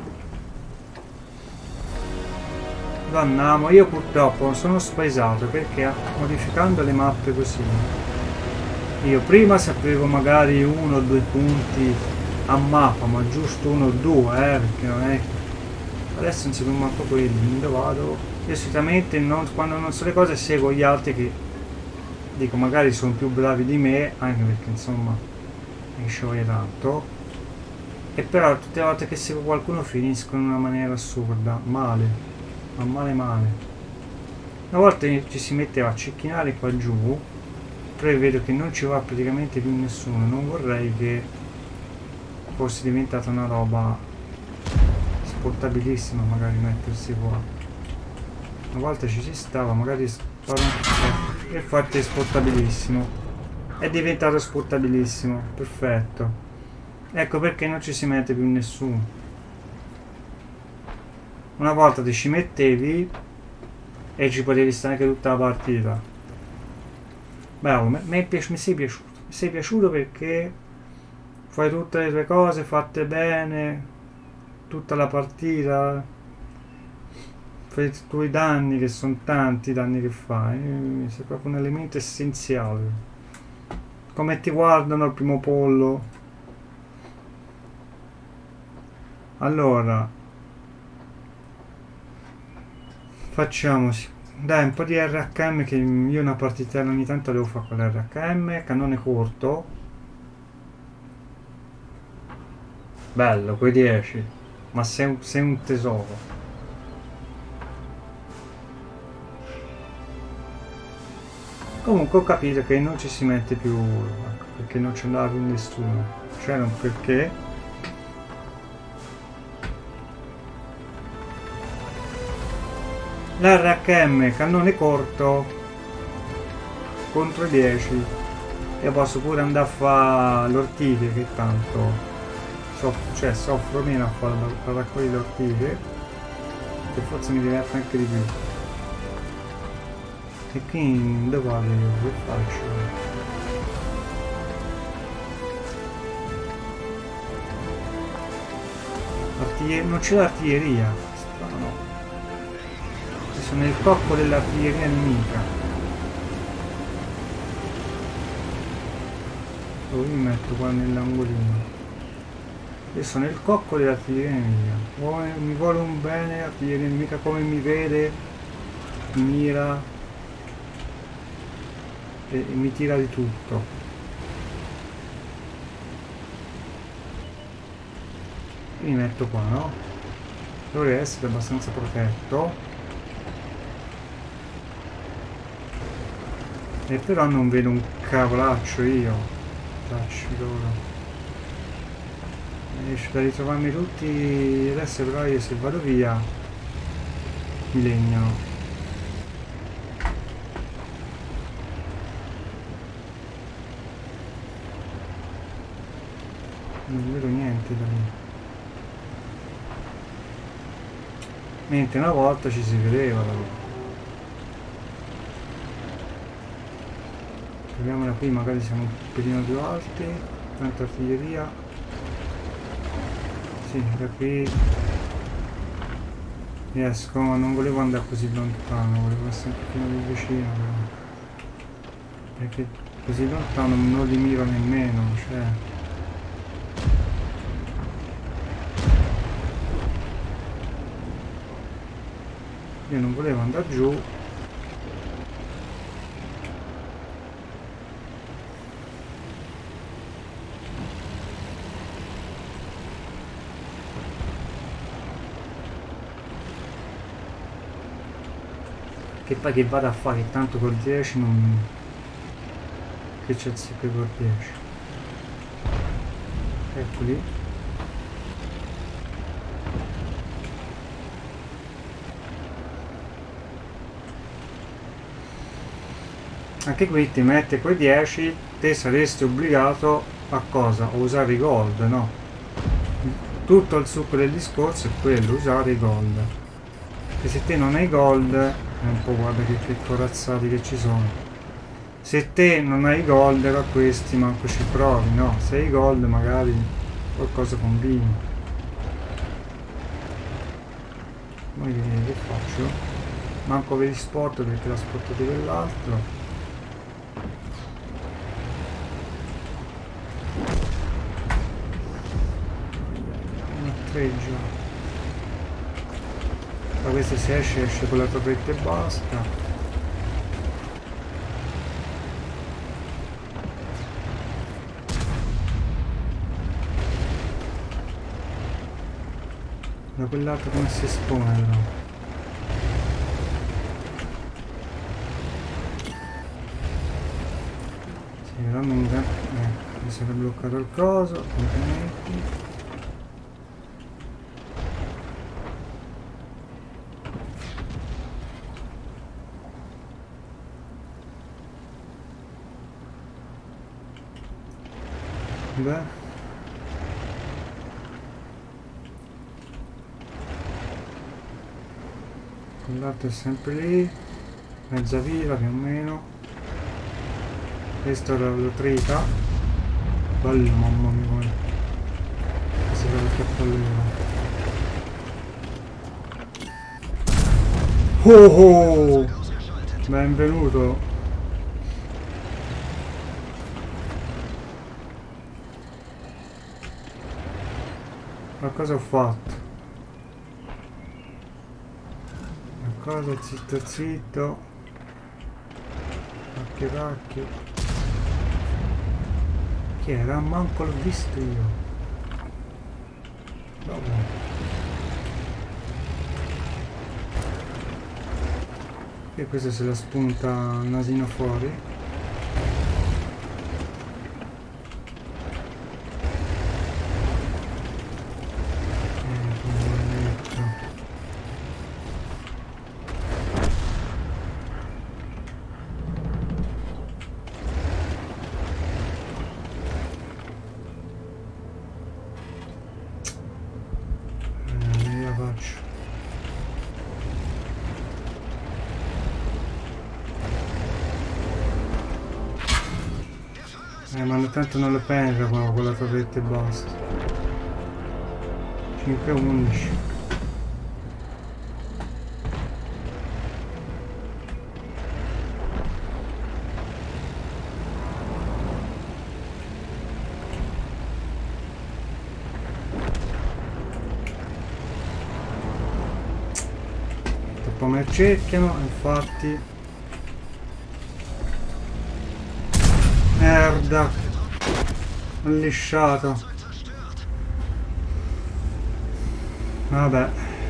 Lo andiamo. Io purtroppo sono spaesato perché modificando le mappe così io prima sapevo magari uno o due punti a mappa, ma giusto uno o due, eh, perché non è... adesso non seguo manco quelli, dove vado? Io solitamente non, quando non so le cose seguo gli altri che dico magari sono più bravi di me, anche perché insomma mi scioglie tanto, e però tutte le volte che seguo qualcuno finisco in una maniera assurda, male, ma male male. Una volta ci si metteva a cecchinare qua giù, però vedo che non ci va praticamente più nessuno, non vorrei che fosse diventata una roba sportabilissima magari mettersi qua. Una volta ci si stava, magari sparo e infatti è sportabilissimo, è diventato sportabilissimo, perfetto. Ecco perché non ci si mette più nessuno. Una volta ti ci mettevi e ci potevi stare anche tutta la partita. Bravo, mi, mi, mi sei piaciuto, mi sei piaciuto perché fai tutte le tue cose fatte bene, tutta la partita, fai i tuoi danni, che sono tanti i danni che fai, sei proprio un elemento essenziale. Come ti guardano al primo pollo. Allora, facciamoci, dai, un po' di R H M, che io una partitella ogni tanto devo fare con l'R H M, cannone corto. Bello, quei dieci, ma sei un, sei un tesoro. Comunque ho capito che non ci si mette più, perché non c'è andava più nessuno, c'era un perché. L'R H M cannone corto contro dieci, e posso pure andare a fare l'ortiche, che tanto soffro, cioè soffro meno a fare la raccogliere le ortiche, che forse mi diverte anche di più. E quindi dove vado io? Che faccio? Artiglieria, non c'è l'artiglieria, strano. Ci sono il cocco dell'artiglieria nemica. Dove mi metto qua nell'angolino? Io sono il cocco dell'artiglieria nemica. Come mi vuole un bene l'artiglieria nemica, come mi vede, mi mira e, e mi tira di tutto. Mi metto qua, no? Dovrei essere abbastanza protetto. E però non vedo un cavolaccio io. Tacci loro. Riesco da ritrovarmi tutti. Adesso però io se vado via mi legnano. Non vedo niente da lì. Mentre una volta ci si vedeva da lì. Proviamola qui, magari siamo un pelino più alti. Tanta artiglieria. Sì, da qui riesco, ma non volevo andare così lontano, volevo essere un pochino più vicino però. Perché così lontano non li miro nemmeno, cioè. Io non volevo andare giù. Che poi che vado a fare, che tanto col dieci non... che c'è sempre col dieci. Eccoli. Anche qui ti mette quei dieci, te saresti obbligato a cosa? A usare i gold, no? Tutto il succo del discorso è quello, usare i gold. E se te non hai gold, un po' guarda che, che corazzati che ci sono. Se te non hai gold a questi manco ci provi, no? Se hai gold magari qualcosa combini. Ma io che faccio? Manco vedi sport perché l'ha sportato quell'altro. Una tre già. Da questa si esce, esce con la torretta e basta. Da quell'altro come si espone però. Sì, però non eh, mi si era bloccato il coso, complimenti. Beh. L'altro è sempre lì, mezza vita più o meno. Questo lo trita. Bello, mamma mia. Questo è il cappellino. Oh oh! Benvenuto. Ma cosa ho fatto? Cosa, zitto zitto. Cacchio cacchio. Chi era? Manco l'ho visto io. Vabbè. E questo se la spunta il nasino fuori. Eh, ma tanto non lo pensa con, con la torretta e basta. cinque undici. Troppo me cerchiano, infatti. Merda, ho lisciato. Vabbè.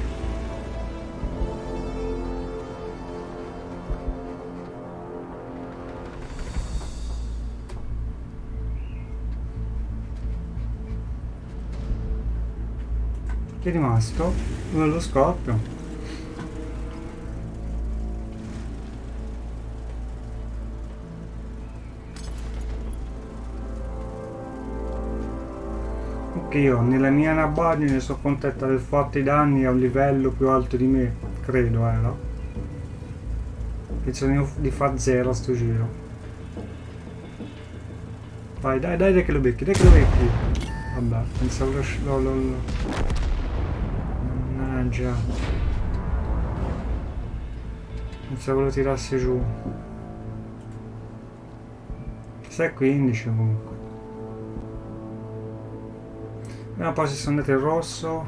Che è rimasto? Nello scoppio. Che io nella mia anabagne sono contenta del fatto i danni a un livello più alto di me, credo era. Penso di fa zero a sto giro. Vai, dai, dai, dai che lo becchi, dai che lo becchi. Vabbè, pensavo lo... lo, lo, lo. Mannaggia. Pensavo lo tirasse giù. sei quindici comunque. Vediamo poi se sono andate il rosso.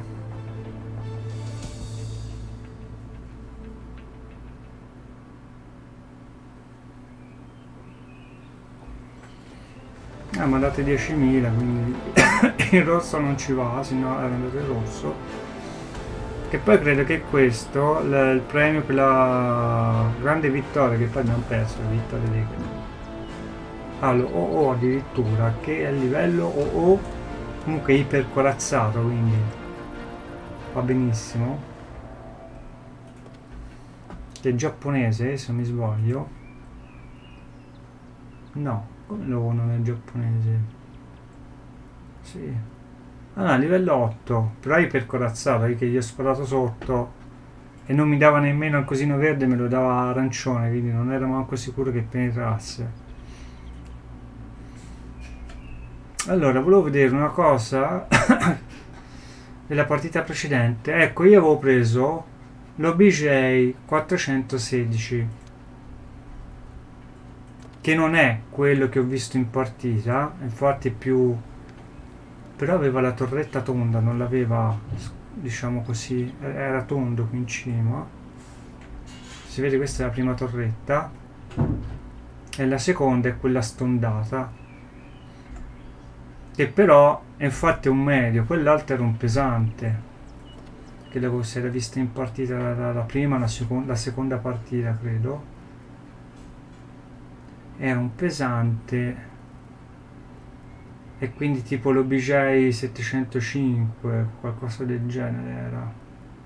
Eh, ma date diecimila, quindi il rosso non ci va, se no era andato il rosso. Che poi credo che questo, l il premio per la grande vittoria, che poi abbiamo perso la vittoria di... Allora, O O addirittura, che è a livello O O. Comunque iper corazzato, quindi va benissimo. Che è giapponese, se non mi sbaglio. No, come lo non è giapponese? Sì. Ah no, livello otto. Però iper corazzato, che gli ho sparato sotto e non mi dava nemmeno il cosino verde, me lo dava arancione, quindi non ero manco sicuro che penetrasse. Allora, volevo vedere una cosa della partita precedente. Ecco, io avevo preso l'O B J quattrocentosedici, che non è quello che ho visto in partita, infatti è più... però aveva la torretta tonda, non l'aveva, diciamo così, era tondo qui in cima. Si vede, questa è la prima torretta e la seconda è quella stondata, che però infatti è un medio, quell'altro era un pesante, che l'avevo, si era vista in partita la, la, la prima, la, seconda, la seconda partita credo, era un pesante, e quindi tipo l'O B J settecentocinque, qualcosa del genere era.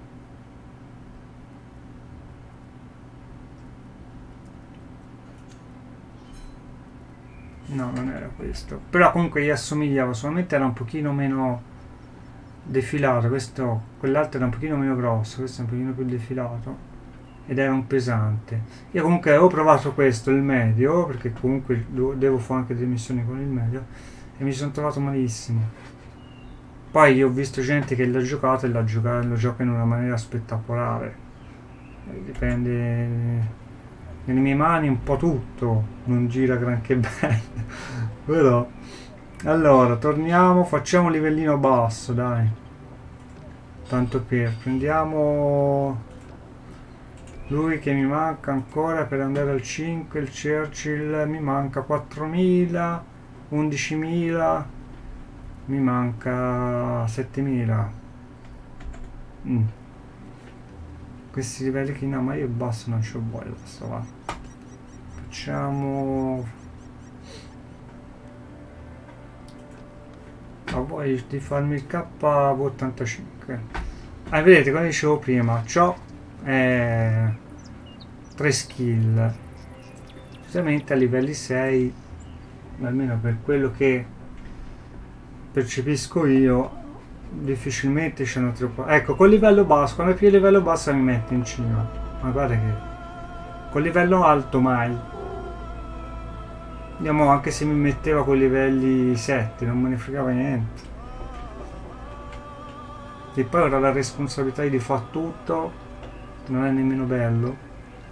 No, non era questo. Però comunque gli assomigliava, solamente era un pochino meno defilato. Questo, quell'altro era un pochino meno grosso, questo è un pochino più defilato. Ed era un pesante. Io comunque avevo provato questo, il medio, perché comunque devo fare anche delle missioni con il medio, e mi sono trovato malissimo. Poi io ho visto gente che l'ha giocato e l'ha giocato, lo gioca in una maniera spettacolare. Dipende... nelle mie mani un po' tutto, non gira granché bene, però allora torniamo, facciamo un livellino basso, dai, tanto per prendiamo lui che mi manca ancora per andare al cinque, il Churchill mi manca quattromila, undicimila, mi manca settemila. mm. Questi livelli che no, ma io basso non c'ho voglia, basta, va. Facciamo... ho voglia di farmi il K ottantacinque. Ah, vedete, come dicevo prima, c'ho eh, tre skill. Giustamente a livelli sei, almeno per quello che percepisco io, difficilmente c'hanno troppo. Ecco, col livello basso, quando è più livello basso mi mette in cima, ma guarda che col livello alto mai. Andiamo, anche se mi metteva con livelli sette non me ne fregava niente, e poi ora la responsabilità di fare tutto non è nemmeno bello.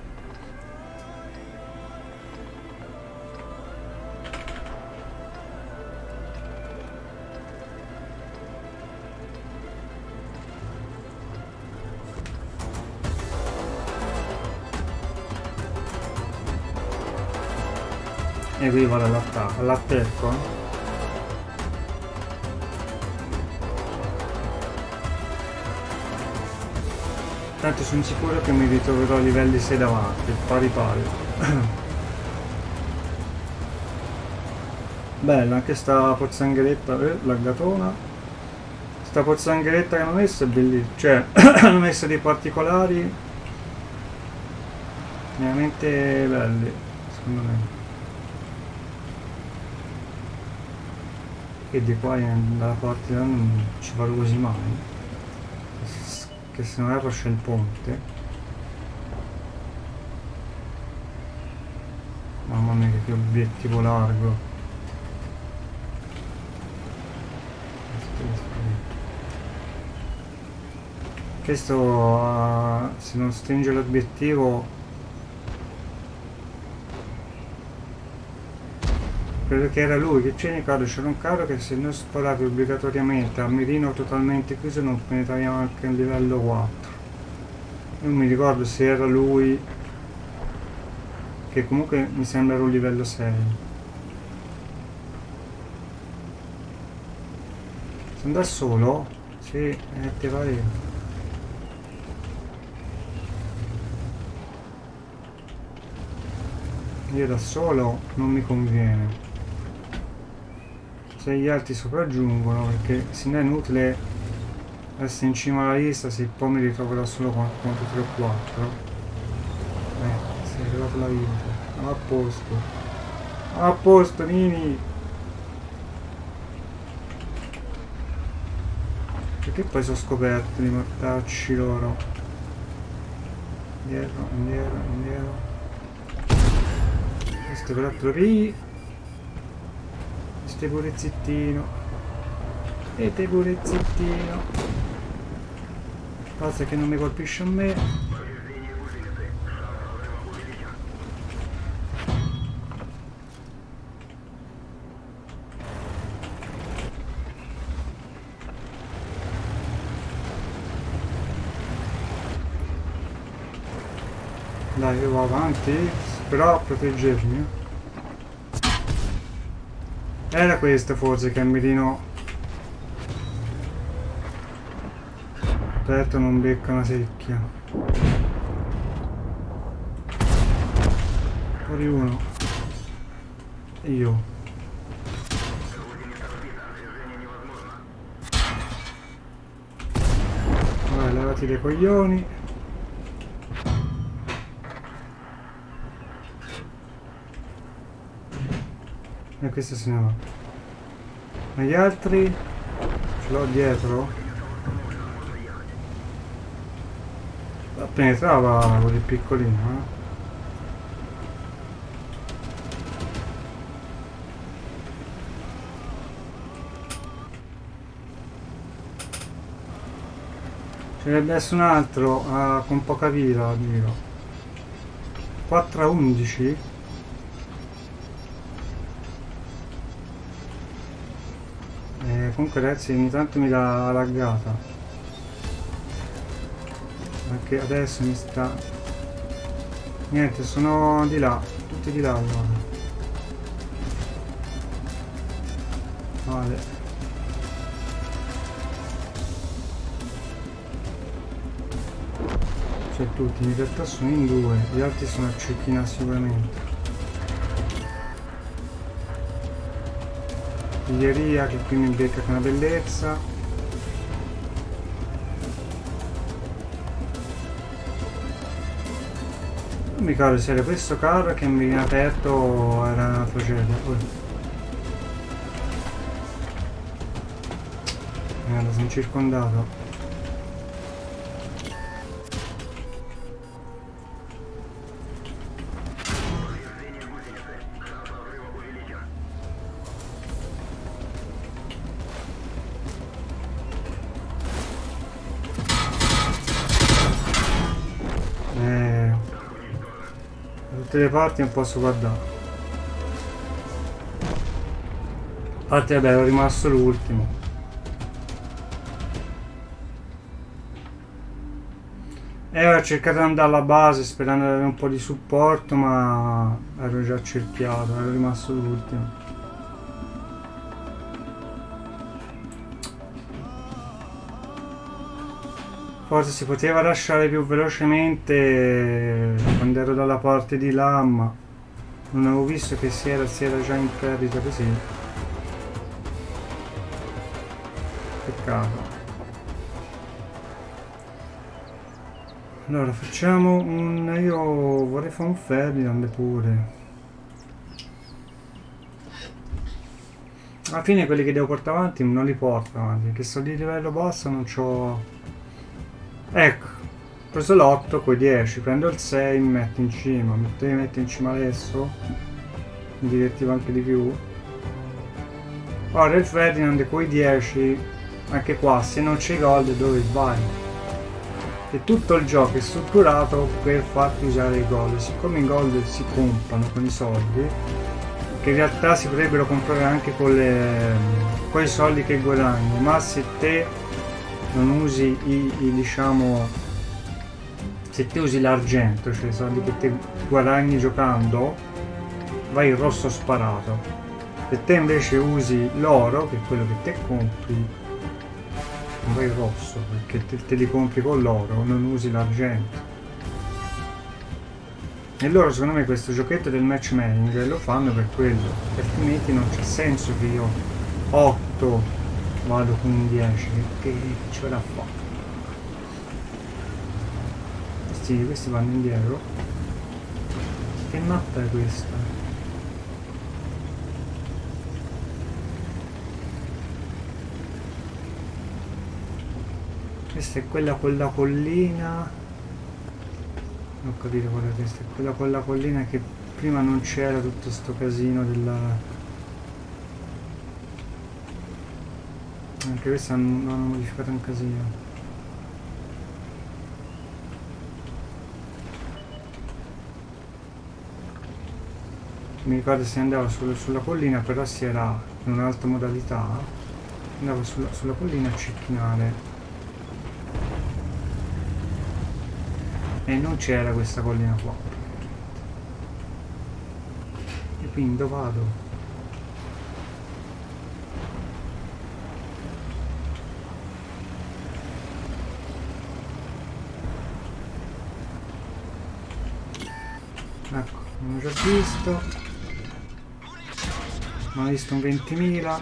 E qui vado all'attacco, all'attacco. Tanto sono sicuro che mi ritroverò a livelli sei davanti, pari pari. Bella anche sta pozzangheretta, eh, laggatona. Sta pozzangheretta che hanno messo è bellissima, cioè hanno messo dei particolari veramente belli, secondo me. Che di qua dalla parte là non ci vado quasi mai, che se non erro c'è il ponte. Mamma mia che obiettivo largo. Questo uh, se non stringe l'obiettivo credo che era lui, che c'è nel carro, c'era un carro che se noi sparavi obbligatoriamente a mirino totalmente chiuso non penetraviamo anche a livello quattro. Non mi ricordo se era lui, che comunque mi sembra era un livello sei. Sono da solo? Sì, eh, ti pare. Io da solo non mi conviene. Se gli altri sopraggiungono, perché se no è inutile essere in cima alla lista se poi mi ritrovo da solo contro tre o quattro. Eh, sei arrivato la vita. A posto. A posto, Nini! Perché poi sono scoperti di mortacci loro? Indietro, indietro, indietro. Questo peraltro lì stai pure zittino. E te pure zittino. Basta che non mi colpisce a me. Dai, io vado avanti, però a proteggermi. Era questo forse che il mirino aperto non becca una secchia. Fuori uno. E io. Vai, levati dei coglioni. E questo se ne va. Ma gli altri ce l'ho dietro. La penetrava così piccolino, eh? Ce ne deve essere un altro uh, con poca vita, dico. quattro a undici. Comunque ragazzi ogni tanto mi dà laggata, anche adesso mi sta, niente, sono di là, tutti di là allora. Vale, cioè tutti in realtà sono in due, gli altri sono a cecchina sicuramente. Artiglieria che qui mi becca con una bellezza. Non mi ricordo se era questo carro che mi viene aperto o era una tragedia. Guarda, sono circondato. Tutte le parti non posso guardare. A parte vabbè, ero rimasto l'ultimo. E ho cercato di andare alla base sperando di avere un po' di supporto, ma ero già cerchiato, ero rimasto l'ultimo. Forse si poteva lasciare più velocemente quando ero dalla parte di là, ma non avevo visto che si era, si era già in perdita così. Peccato. Allora facciamo un... io vorrei fare un Ferdinand pure. Alla fine quelli che devo portare avanti non li porto avanti, perché sto di livello basso non c'ho... Ecco, ho preso l'otto con i dieci, prendo il sei, mi metto in cima, metto, mi metto in cima adesso, mi divertivo anche di più. Ora il Ferdinand con i dieci, anche qua, se non c'è gold dove vai? E tutto il gioco è strutturato per farti usare i gold, siccome i gold si comprano con i soldi, che in realtà si potrebbero comprare anche con, le, con i soldi che guadagni, ma se te non usi i, i diciamo se te usi l'argento, cioè i soldi che te guadagni giocando, vai il rosso sparato. Se te invece usi l'oro, che è quello che te compri, non vai il rosso, perché te, te li compri con l'oro, non usi l'argento. E loro secondo me questo giochetto del matchmaking lo fanno per quello, altrimenti non c'è senso che io otto vado con un dieci, che, che ce la fa? Questi, questi vanno indietro. Che mappa è questa? Questa è quella con la collina. Non ho capito qual è questa, è quella con la collina che prima non c'era tutto sto casino della... Anche questa non hanno modificato un casino. Mi ricordo se andavo sul, sulla collina, però si era in un'altra modalità, andavo sulla, sulla collina a cecchinare e non c'era questa collina qua, e quindi dove vado? Ecco, non ho già visto. Ma ho visto un ventimila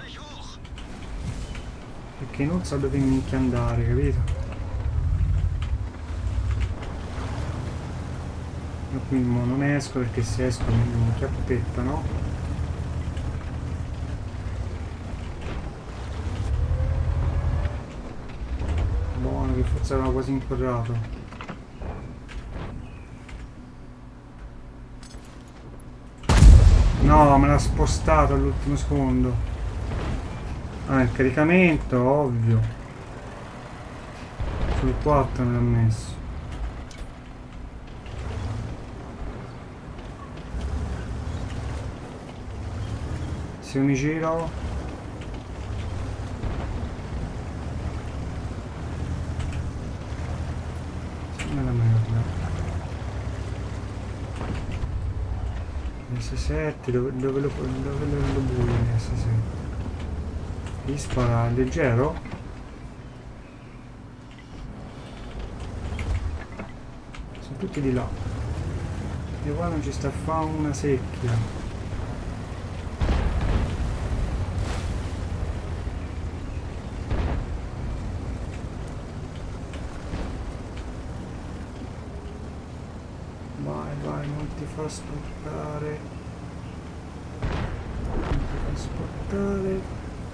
perché non so dove minchia andare, capito? Io qui non esco perché se esco mi chiappettano. Buono, che forse aveva quasi inquadrato. No, me l'ha spostato all'ultimo secondo. Ah, il caricamento, ovvio. Sul quattro me l'ha messo. Se mi giro... Sono la merda. S sette, dove, dove lo, dove lo, lo buio in S sette? Gli spara leggero? Sono tutti di là. E qua non ci sta a fare una secchia. Vai, vai, non ti fa spottare. Non ti fa spottare.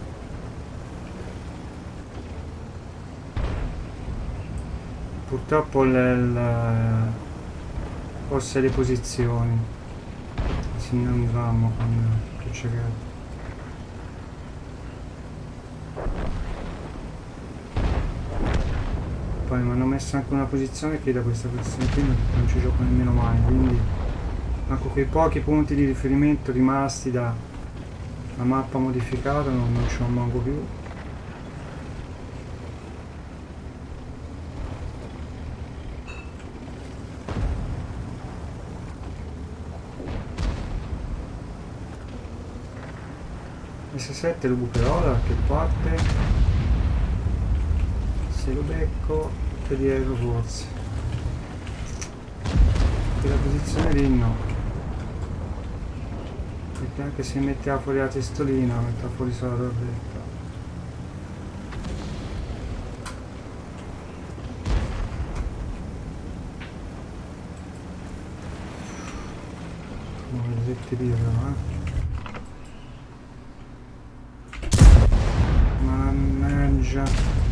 Purtroppo il forse le posizioni si non vanno con che c'è che poi mi hanno messo anche una posizione che da questa posizione qui non ci gioco nemmeno mai, quindi anche quei pochi punti di riferimento rimasti da la mappa modificata non, non ce lo manco più. S sette lo bucherò da che parte? Se lo becco per dietro forse. E la posizione lì no. Perché anche se metteva fuori la testolina, metta fuori solo la torretta. Come vedete dirlo, eh. Mannaggia.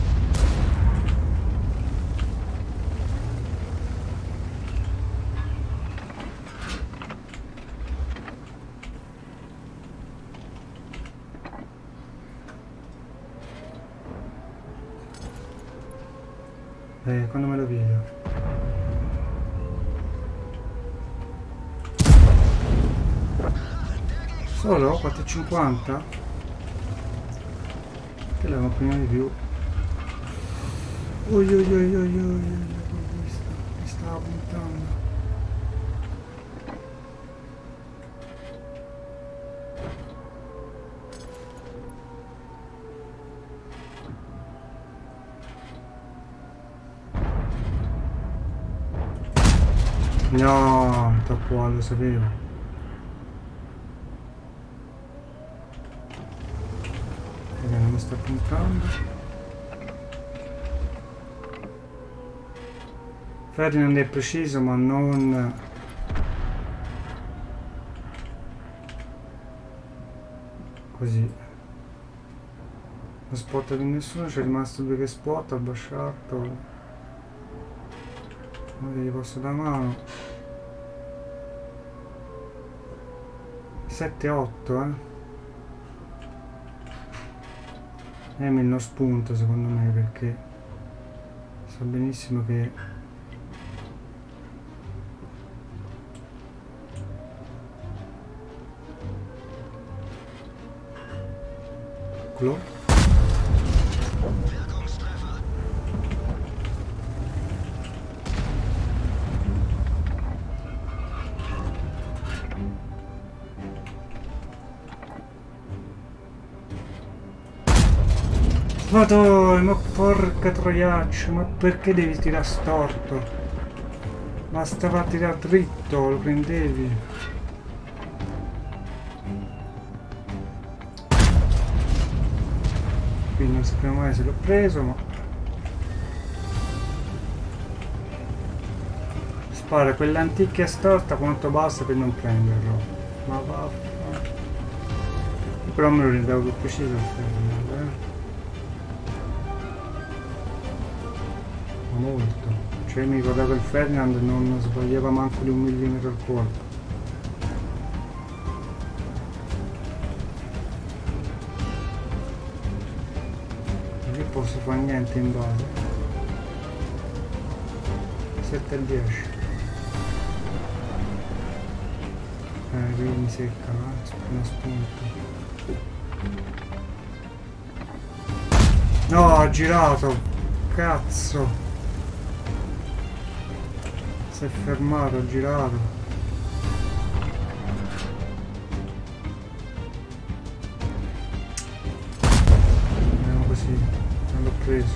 Eh, quando me lo vedo? Solo quattro e cinquanta? Che l'avevo prima di più. Oi oi oi oi oi, mi stava puntando. No, troppo lo sapevo. Perché non mi sta puntando. Ferdinand è preciso ma non... così. Non spotta di nessuno, c'è rimasto due che spotta, al basciato. Non gli posso dare mano. sette otto, eh. Emil non spunta secondo me, perché so benissimo che eccolo. Madonna, ma porca troiaccia, ma perché devi tirare storto? Bastava tirare dritto, lo prendevi. Qui non sappiamo mai se l'ho preso, ma... Spara quell'anticchia storta quanto basta per non prenderlo. Ma vaffa. Però me lo rendevo più preciso il fermo, eh. Molto, cioè mi ricordavo il Ferdinand non sbagliava manco di un millimetro al colpo. Non posso fare niente in base. sette e dieci. Eh, qui mi secca, eh? Una spunta. No, ha girato! Cazzo! Si è fermato, ha girato. Andiamo così, non l'ho preso.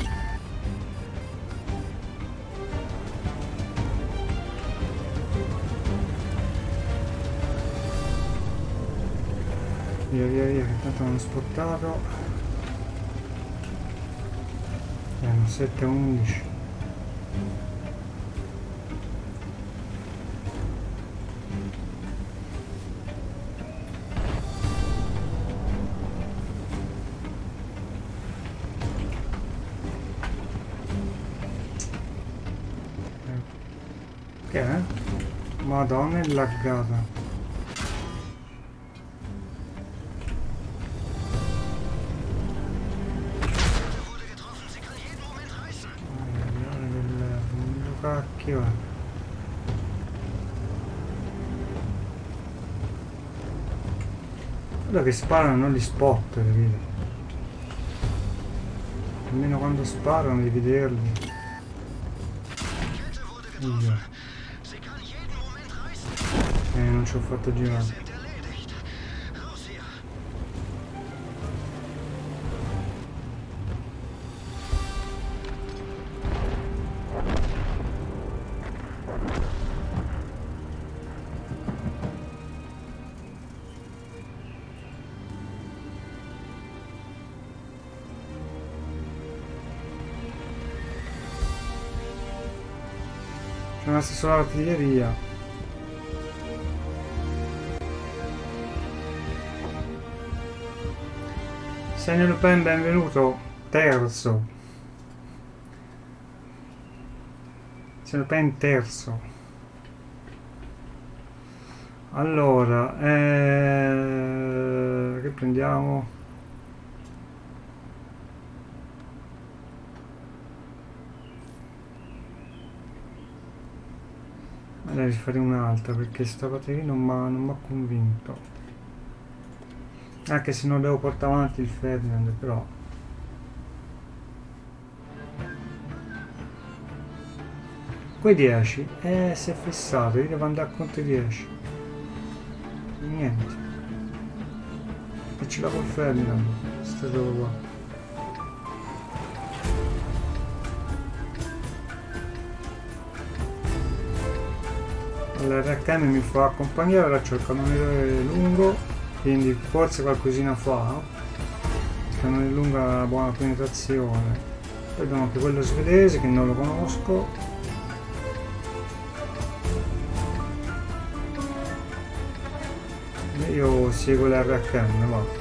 Via via via, che tanto non ho spottato. Erano sette a undici. Che è? Madonna, è laggata. Che cacchio è? Quello che sparano non li spot, capito? Almeno quando sparano devi vederli. Io. Eh, non ci ho fatto girare. C'è una solo l'artiglieria. Segno Lupin, benvenuto. Terzo. Segno Lupin terzo. Allora, eh, che prendiamo? Ma devi fare un'altra perché sta batteria non mi ha convinto. Anche se non devo portare avanti il Ferdinand, però. Quei dieci, eh, si è fissato, io devo andare a conto dieci. Niente. E ce l'ha col Ferdinand, questo gioco qua. Allora R H M mi fa accompagnare, ora c'ho il cannoniere lungo. Quindi forse qualcosina fa, no? Il cannone lungo ha una buona penetrazione. Poi abbiamo anche quello svedese che non lo conosco. E io seguo l'R H M, va.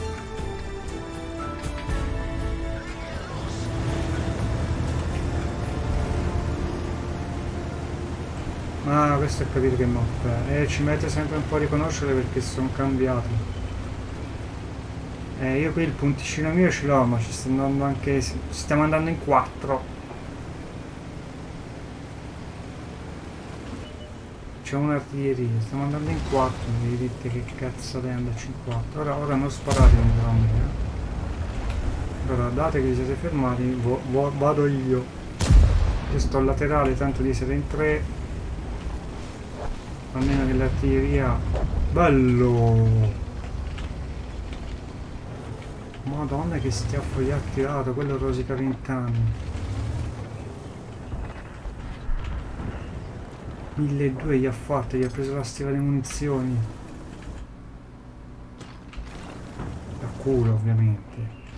Ah, questo è capire che mappa è. E ci mette sempre un po' a riconoscere perché sono cambiati. Eh, io qui il punticino mio ce l'ho, ma ci sta andando anche. Ci stiamo andando in quattro. C'è un'artiglieria, stiamo andando in quattro, mi dite che cazzo deve andarci in quattro. Ora, ora non sparate in me. Eh. Allora, date che vi siete fermati, vo, vo, vado io. Io sto laterale, tanto di siete in tre. Almeno che l'artiglieria. Bello! Madonna che schiaffo gli ha tirato, quello rosica vent'anni. milleduecento gli ha fatto, gli ha preso la stiva di munizioni. Da culo ovviamente.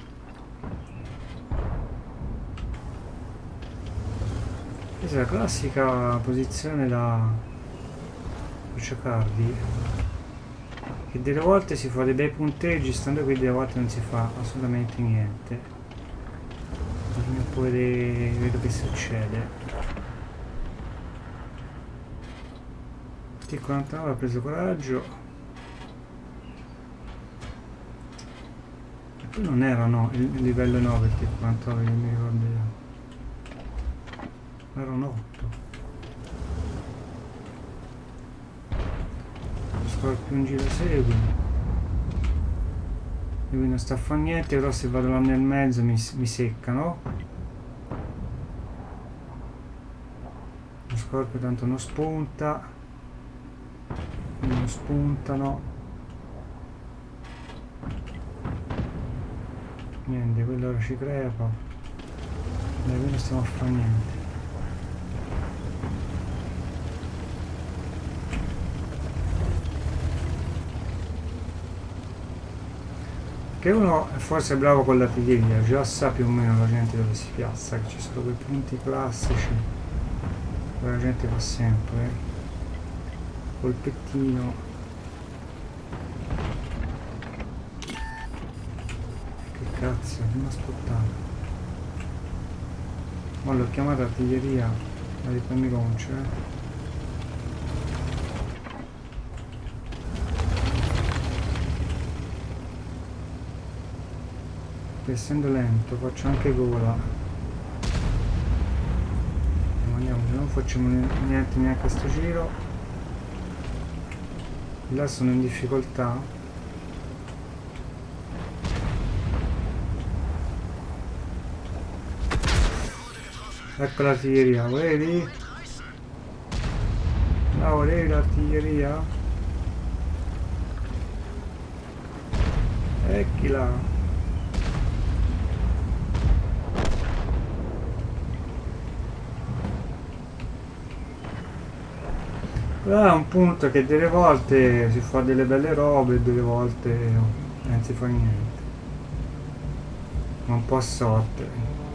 Questa è la classica posizione da Cruciacardi, che delle volte si fa dei bei punteggi, stando qui delle volte non si fa assolutamente niente. Bisogna poi vedere, vedo che succede. T quarantanove ha preso coraggio. E poi non era no, il, il livello nove il T quarantanove che mi ricordo io. Era un otto. Lo scorpion lo segue. E qui non sta a fare niente, però se vado là nel mezzo mi, mi seccano. Lo scorpio tanto non spunta. Non spuntano. Niente, quello ora ci crepa. Dai, qui non stiamo a fare niente. Che uno forse è bravo con l'artiglieria, già sa più o meno la gente dove si piazza, che ci sono quei punti classici dove la gente va sempre. Eh. Colpettino. Che cazzo, che mi ha spottato. Ma l'ho chiamata artiglieria, ma di poi mi conce, eh. Essendo lento faccio anche gola. Andiamo, non facciamo niente neanche a sto giro. Là sono in difficoltà. Ecco l'artiglieria, vedi? Là volevi l'artiglieria? Ecchi là. Là è un punto che delle volte si fa delle belle robe e delle volte non si fa niente. Ma un po' a sorte.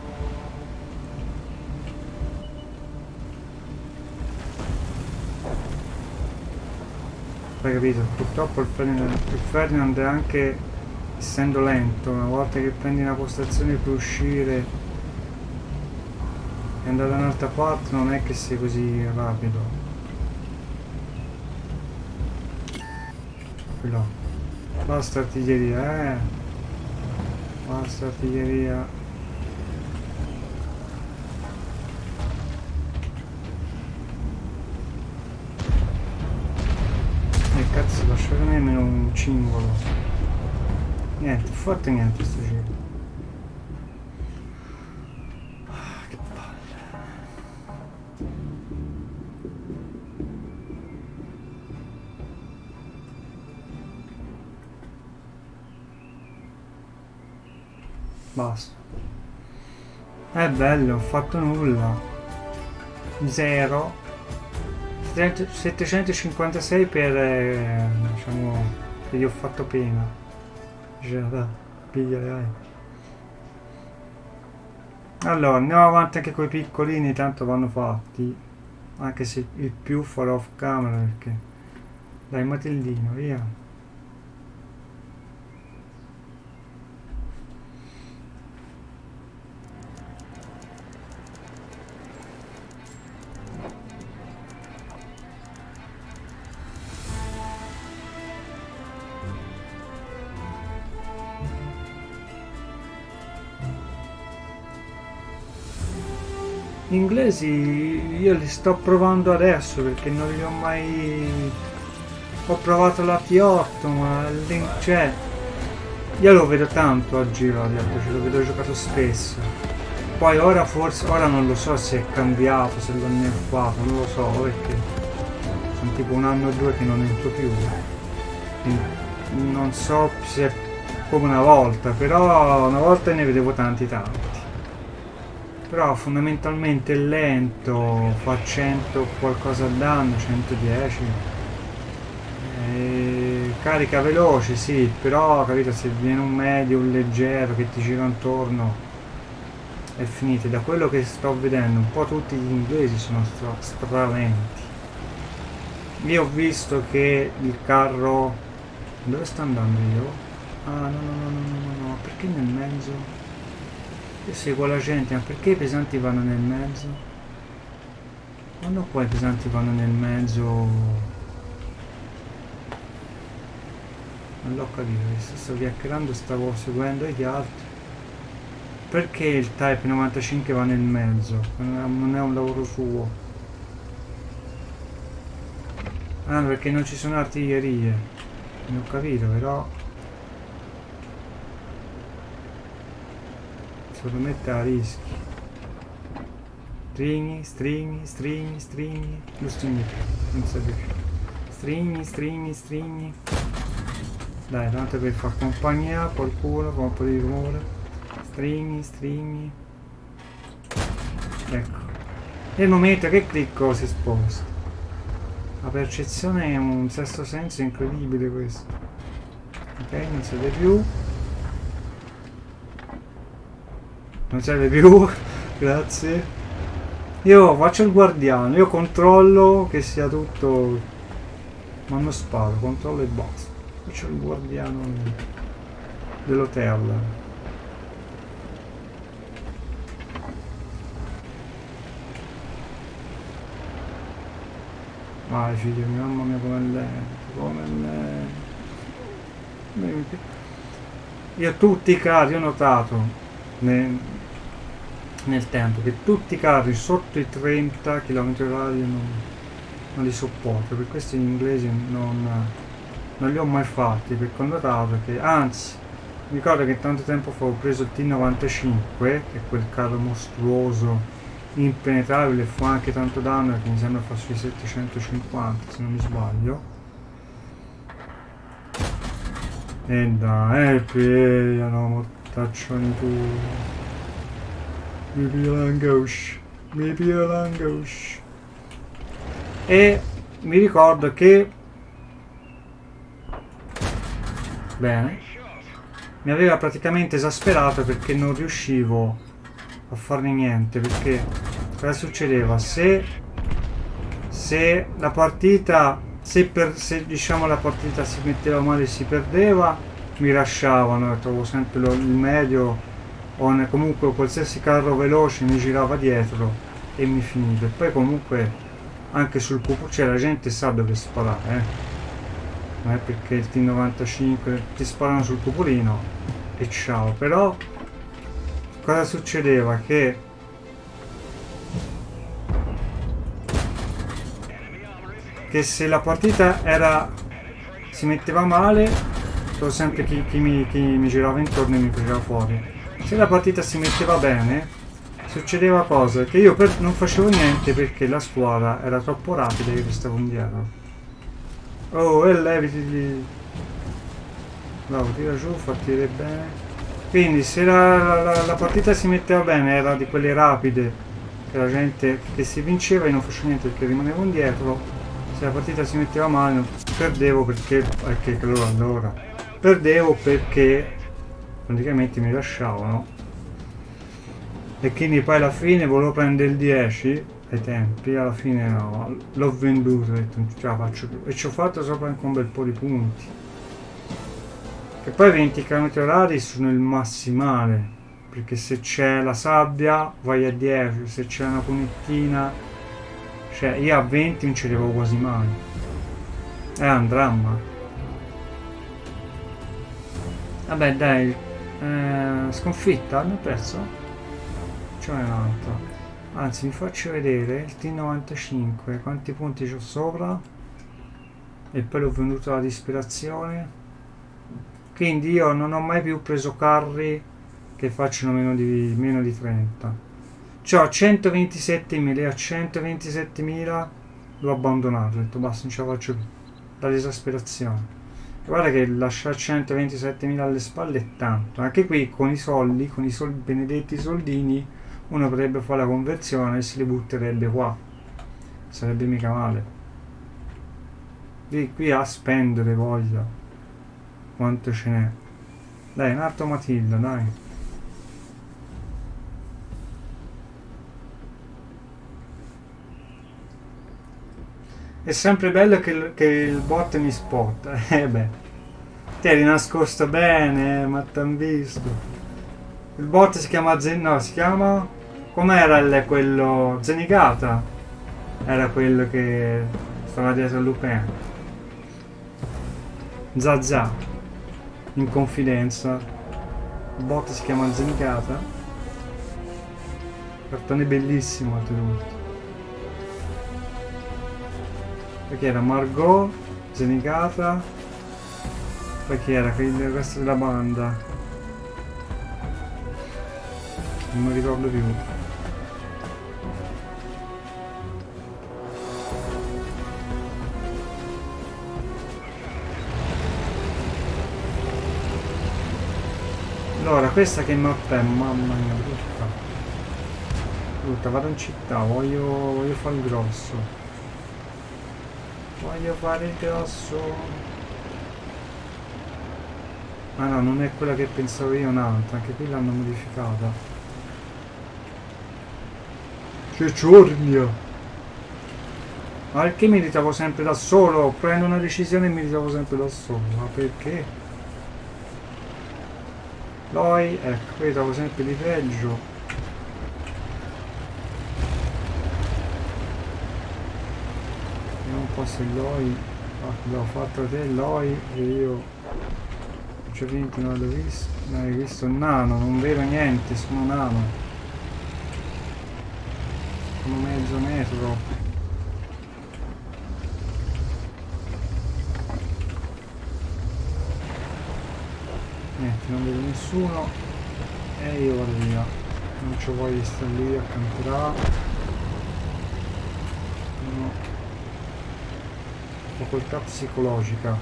Hai capito? Purtroppo il Ferdinand, il Ferdinand è anche, essendo lento, una volta che prendi una postazione per uscire e andare da un'altra parte non è che sia così rapido. Quello. Basta artiglieria, eh! Basta artiglieria. E cazzo, lasciate nemmeno un cingolo. Niente, forte niente sto giro. Ah, che palle. Basta. È bello, ho fatto nulla. Zero. settecentocinquantasei per, eh, diciamo, che gli ho fatto pena. Cioè, dai, pigliale, dai. Allora, andiamo avanti anche con i piccolini, tanto vanno fatti. Anche se il più farò off camera perché... Dai, Matildino, via. Gli inglesi io li sto provando adesso perché non li ho mai... Ho provato la T otto, ma il link c'è. Io lo vedo tanto a giro, ce lo vedo giocato spesso. Poi ora forse, ora non lo so se è cambiato, se l'ho nerfato, non lo so, perché sono tipo un anno o due che non entro più. Quindi non so se è come una volta, però una volta ne vedevo tanti tanti. Però fondamentalmente è lento, fa cento qualcosa al danno, centodieci. E carica veloce, sì, però capito, se viene un medio, un leggero che ti gira intorno è finito. Da quello che sto vedendo un po' tutti gli inglesi sono stra straventi. Io ho visto che il carro... Dove sta andando io? Ah no no no no no no, perché nel mezzo? Io seguo la gente, ma perché i pesanti vanno nel mezzo? Quando poi i pesanti vanno nel mezzo? Non l'ho capito, sto chiacchierando, stavo seguendo gli altri. Perché il Type novantacinque va nel mezzo? Non è un lavoro suo. Ah, perché non ci sono artiglierie. Non ho capito, però... Se lo mette a rischi. Stringhi, stringhi, stringhi, stringhi. Lo stringhi, non serve più. Stringhi, stringhi, stringhi. Dai, tanto per far compagnia a qualcuno con un po' di rumore. Stringhi, stringhi. Ecco. Nel momento che clicco si sposta. La percezione è un sesto senso incredibile questo. Ok, non serve più. Non serve più. Grazie. Io faccio il guardiano, io controllo che sia tutto. Ma non sparo, controllo e basta. Faccio il guardiano dell'hotel. Vai figlio mio, mamma mia come è lento, come è lento. Io tutti i carri ho notato nel, nel tempo che tutti i carri sotto i trenta chilometri orari non, non li sopporto, per questo gli inglesi non, non li ho mai fatti, perché ho notato che, anzi, mi ricordo che tanto tempo fa ho preso il T novantacinque, che è quel carro mostruoso, impenetrabile, fa anche tanto danno, perché mi sembra fa sui settecentocinquanta se non mi sbaglio. E dai, eh, piano, mortaccioni tu. Mi pia l'angoscia, mi pia l'angoscia. E mi ricordo che bene, mi aveva praticamente esasperato perché non riuscivo a farne niente, perché cosa succedeva? Se se la partita se per se diciamo la partita si metteva male e si perdeva, mi lasciavano, trovo sempre lo, il medio o ne, comunque qualsiasi carro veloce mi girava dietro e mi finiva. E poi comunque anche sul cupo, cioè la gente sa dove sparare, eh? Non è perché il T novantacinque ti sparano sul cupolino e ciao. Però cosa succedeva? Che che se la partita era si metteva male, trovo sempre chi, chi, mi, chi mi girava intorno e mi faceva fuori. Se la partita si metteva bene, succedeva cosa? Che io per, non facevo niente perché la squadra era troppo rapida e io stavo indietro. Oh, e leviti. Bravo, tira giù, fa tirare bene. Quindi se la, la, la partita si metteva bene, era di quelle rapide, che la gente che si vinceva, io non facevo niente perché rimanevo indietro. Se la partita si metteva male, perdevo perché, perché allora, allora perdevo perché praticamente mi lasciavano. E quindi poi alla fine volevo prendere il dieci ai tempi, alla fine no, l'ho venduto, ho detto non ce la faccio più. E ci ho fatto sopra anche un bel po' di punti. E poi venti chilometri orari sono il massimale, perché se c'è la sabbia vai a dieci, se c'è una cunettina, cioè io a venti non ce li avevo quasi mai. È un dramma. Vabbè dai, eh, sconfitta, hanno perso? C'è un altro. Anzi, vi faccio vedere il T novantacinque, quanti punti c'ho sopra. E poi l'ho venduto alla disperazione. Quindi io non ho mai più preso carri che facciano meno di, meno di trenta. C'ho centoventisettemila e a centoventisettemila l'ho abbandonato, ho detto basta, non ce la faccio più. Dall'esasperazione. Guarda che lasciare centoventisettemila alle spalle è tanto. Anche qui con i soldi, con i soldi, benedetti soldini, uno potrebbe fare la conversione e si li butterebbe qua. Sarebbe mica male. Qui, qui a spendere voglia. Quanto ce n'è. Dai, un altro Matilda, dai. È sempre bello che il, che il bot mi spotta. Eh beh. Ti eri nascosto bene, eh, ma t'han visto. Il bot si chiama Zen... no, si chiama... com'era il, quello... Zenigata? Era quello che stava dietro a Lupin. Zazà. In confidenza. Il bot si chiama Zenigata. Cartone bellissimo, oltretutto. Perché era Margot, Zenigata, poi chi era? Il resto della banda. Non mi ricordo più. Allora, questa che mappa è? Mamma mia, brutta. Brutta, vado in città, voglio, voglio fare il grosso. Voglio fare il grosso. Ah no, non è quella che pensavo io, un'altra. Anche qui l'hanno modificata. Che ciornia! Ma perché mi ritrovo sempre da solo? Prendo una decisione e mi ritrovo sempre da solo. Ma perché? Loi, ecco, qui trovo sempre di peggio. Un po' se Loi l'ho fatto te Loi e io non c'ho vinto, non l'ho visto, non hai visto il nano, non vedo niente, sono nano, sono mezzo metro. Niente, non vedo nessuno e io vado via, non ci voglio stare lì a cantare. No. Facoltà psicologica.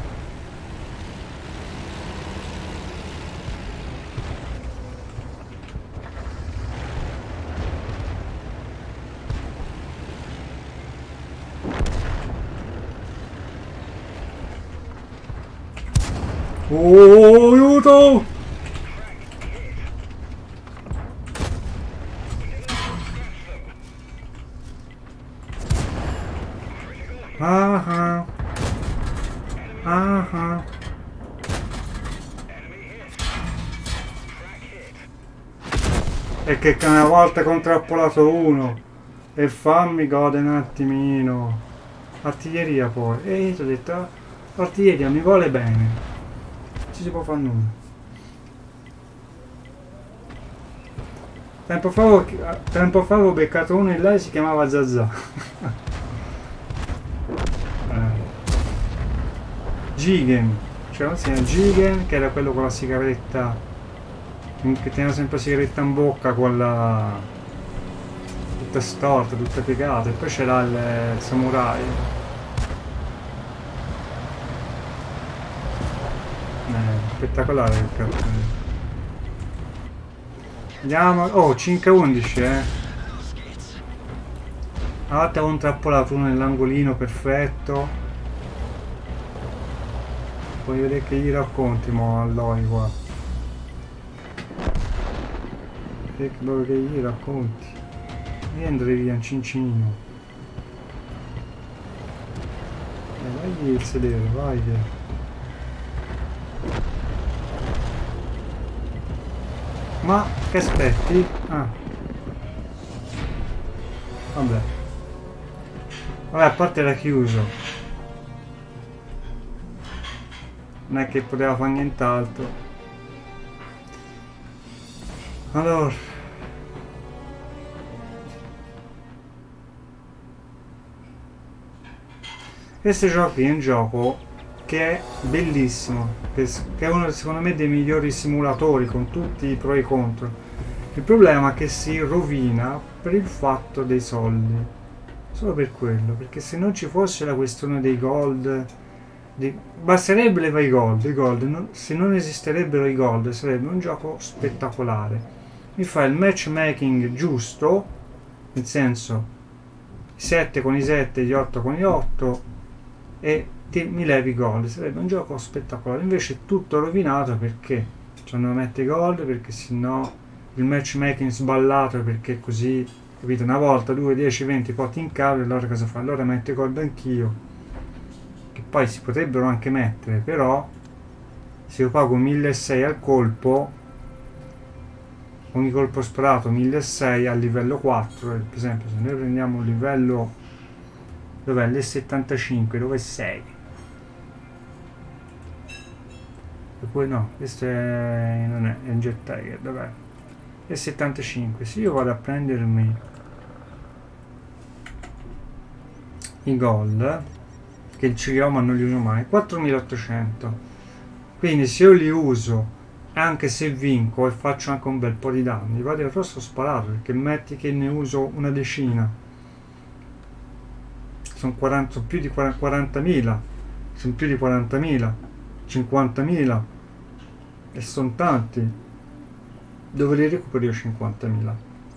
Oh, aiuto! Ah ah. Ah ah. E che una volta contrappolato uno e fammi gode un attimino. Artiglieria poi. E io ti ho detto, l'artiglieria mi vuole bene, non ci si può fare nulla. Tempo fa, ho, tempo fa avevo beccato uno in là e si chiamava Zazà. Jigen, cioè non si chiama Jigen, che era quello con la sigaretta, che teneva sempre la sigaretta in bocca con la tutta storta, tutta piegata, e poi c'era il, il samurai. Eh, spettacolare il cartone. Andiamo, oh, cinque a undici, eh. Ah, te avevo intrappolato uno nell'angolino, perfetto. Voglio vedere che gli racconti mo all'Oi qua. Che dove che gli racconti. E andrei via un cincinino. Eh, dagli il sedere, vai che. Ma che aspetti? Ah. Vabbè. Vabbè, a parte era chiuso. Non è che poteva fare nient'altro. Allora, Questo gioco è un gioco che è bellissimo, che è uno secondo me dei migliori simulatori con tutti i pro e i contro. Il problema è che si rovina per il fatto dei soldi, solo per quello, perché se non ci fosse la questione dei gold, di, basterebbe levare i gold, i gold non, se non esisterebbero i gold sarebbe un gioco spettacolare. Mi fa il matchmaking giusto, nel senso sette con i sette, gli otto con gli otto e ti, mi levi gold, sarebbe un gioco spettacolare. Invece è tutto rovinato perché cioè non mette gold, perché sennò il matchmaking sballato, perché così, capito, una volta, due, dieci, venti, poi ti incavi, allora cosa fa? Allora mette gold anch'io, che poi si potrebbero anche mettere, però se io pago milleseicento al colpo, ogni colpo sparato milleseicento a livello quattro, per esempio se noi prendiamo un livello, dov'è? l'E settantacinque, dove sei? E poi no, questo è, non è, è un Jet Tiger, dov'è? E settantacinque. Se io vado a prendermi i gold, che ce li ho ma non li uso mai, quattromilaottocento, quindi se io li uso, anche se vinco e faccio anche un bel po' di danni, vado al rosso sparato, perché metti che ne uso una decina, sono quaranta, più di quarantamila, sono più di quarantamila, cinquantamila, e sono tanti. Dove li recupero io cinquantamila?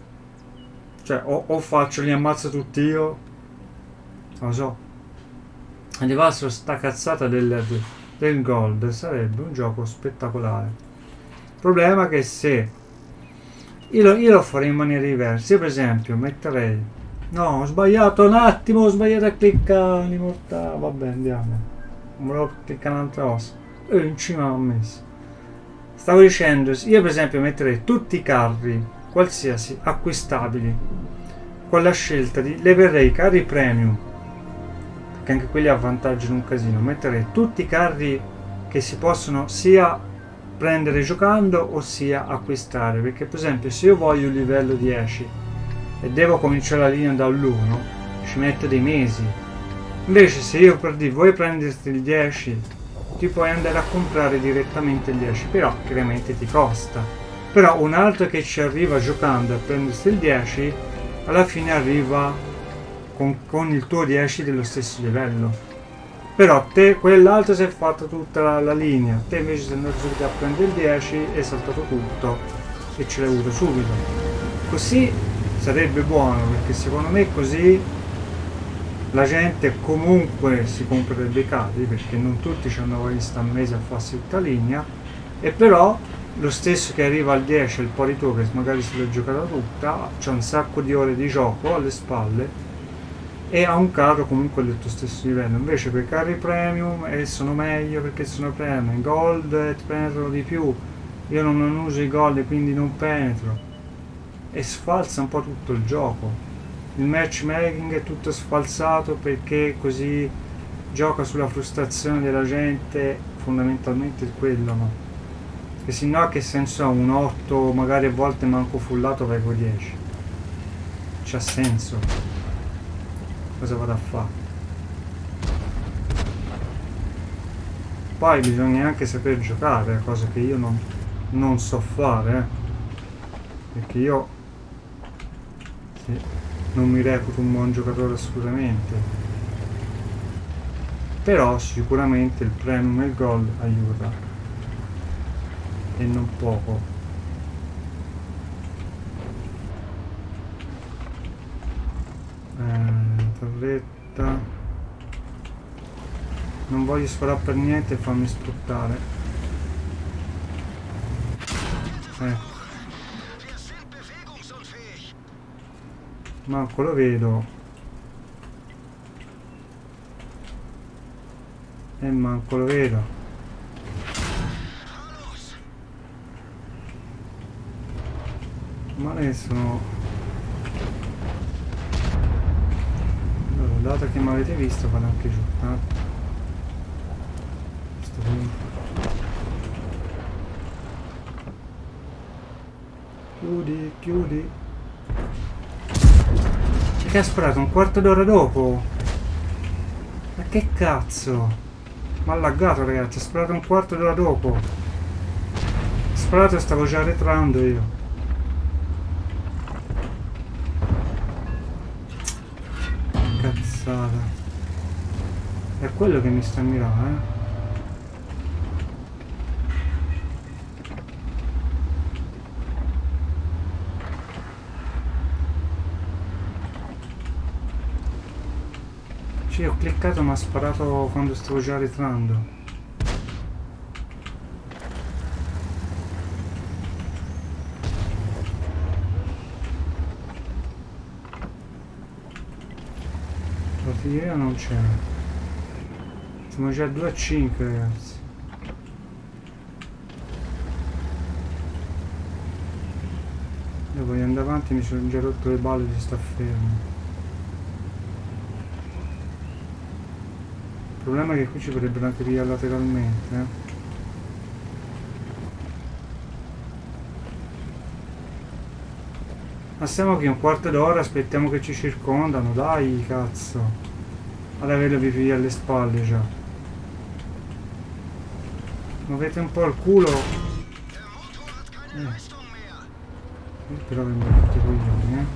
Cioè o, o faccio, li ammazzo tutti io, non lo so, e levassero sta cazzata del, del gold, sarebbe un gioco spettacolare. Il problema è che se io lo, io lo farei in maniera diversa, io per esempio metterei, no, ho sbagliato un attimo, ho sbagliato a cliccare l'immortale, vabbè andiamo, non volevo cliccare un'altra cosa, e in cima ho messo. Stavo dicendo, io per esempio metterei tutti i carri qualsiasi acquistabili con la scelta di leverei i carri premium, perché anche quelli avvantaggiano un casino, metterei tutti i carri che si possono sia prendere giocando ossia acquistare, perché per esempio se io voglio il livello dieci e devo cominciare la linea dall'uno ci metto dei mesi. Invece se io per dire vuoi prenderti il dieci, ti puoi andare a comprare direttamente il dieci, però chiaramente ti costa. Però un altro che ci arriva giocando a prendersi il dieci, alla fine arriva con, con il tuo dieci dello stesso livello. Però te, quell'altro si è fatto tutta la, la linea, te invece sei andato subito a prendere il dieci e saltato tutto e ce l'hai avuto subito. Così sarebbe buono, perché secondo me così la gente comunque si compra dei carri, perché non tutti hanno voglia di stare un mese a farsi tutta linea, e però lo stesso che arriva al dieci, il pari tuo che magari se l'ha giocata tutta, c'ha un sacco di ore di gioco alle spalle e ha un carro comunque del tuo stesso livello. Invece per i carri premium eh, sono meglio perché sono premium, i gold eh, penetrano di più, io non, non uso i gold e quindi non penetro, e sfalsa un po' tutto il gioco. Il matchmaking è tutto sfalsato perché così gioca sulla frustrazione della gente, fondamentalmente è quello, no? Che se no che senso ha un otto, magari a volte manco fullato vai con dieci? C'ha senso? Cosa vado a fare? Poi bisogna anche saper giocare, cosa che io non, non so fare, eh? Perché io sì, non mi reputo un buon giocatore assolutamente, però sicuramente il premium e il gold aiuta, e non poco. Eh, torretta, non voglio sparare per niente e farmi sfruttare. Ecco, manco lo vedo e manco lo vedo. Ma ne sono, allora, dato che mi avete visto vado anche giù, eh? Questo punto. Chiudi, chiudi. Che ha sparato un quarto d'ora dopo? Ma che cazzo? Mi ha laggato, ragazzi, ho sparato un quarto d'ora dopo. Ho sparato e stavo già arretrando io. Cazzata. È quello che mi sta a mirare, eh. Sì, ho cliccato ma ha sparato quando stavo già ritrando. L'artiglieria non c'è. Siamo già a due a cinque, ragazzi. Io voglio andare avanti, mi sono già rotto le balle di sta fermo. Il problema è che qui ci potrebbero anche via lateralmente, eh. Ma stiamo qui un quarto d'ora, aspettiamo che ci circondano, dai cazzo. Ad averlo via alle spalle già. Muovete un po' il culo. Eh. Però vengono tutti i coglioni, eh.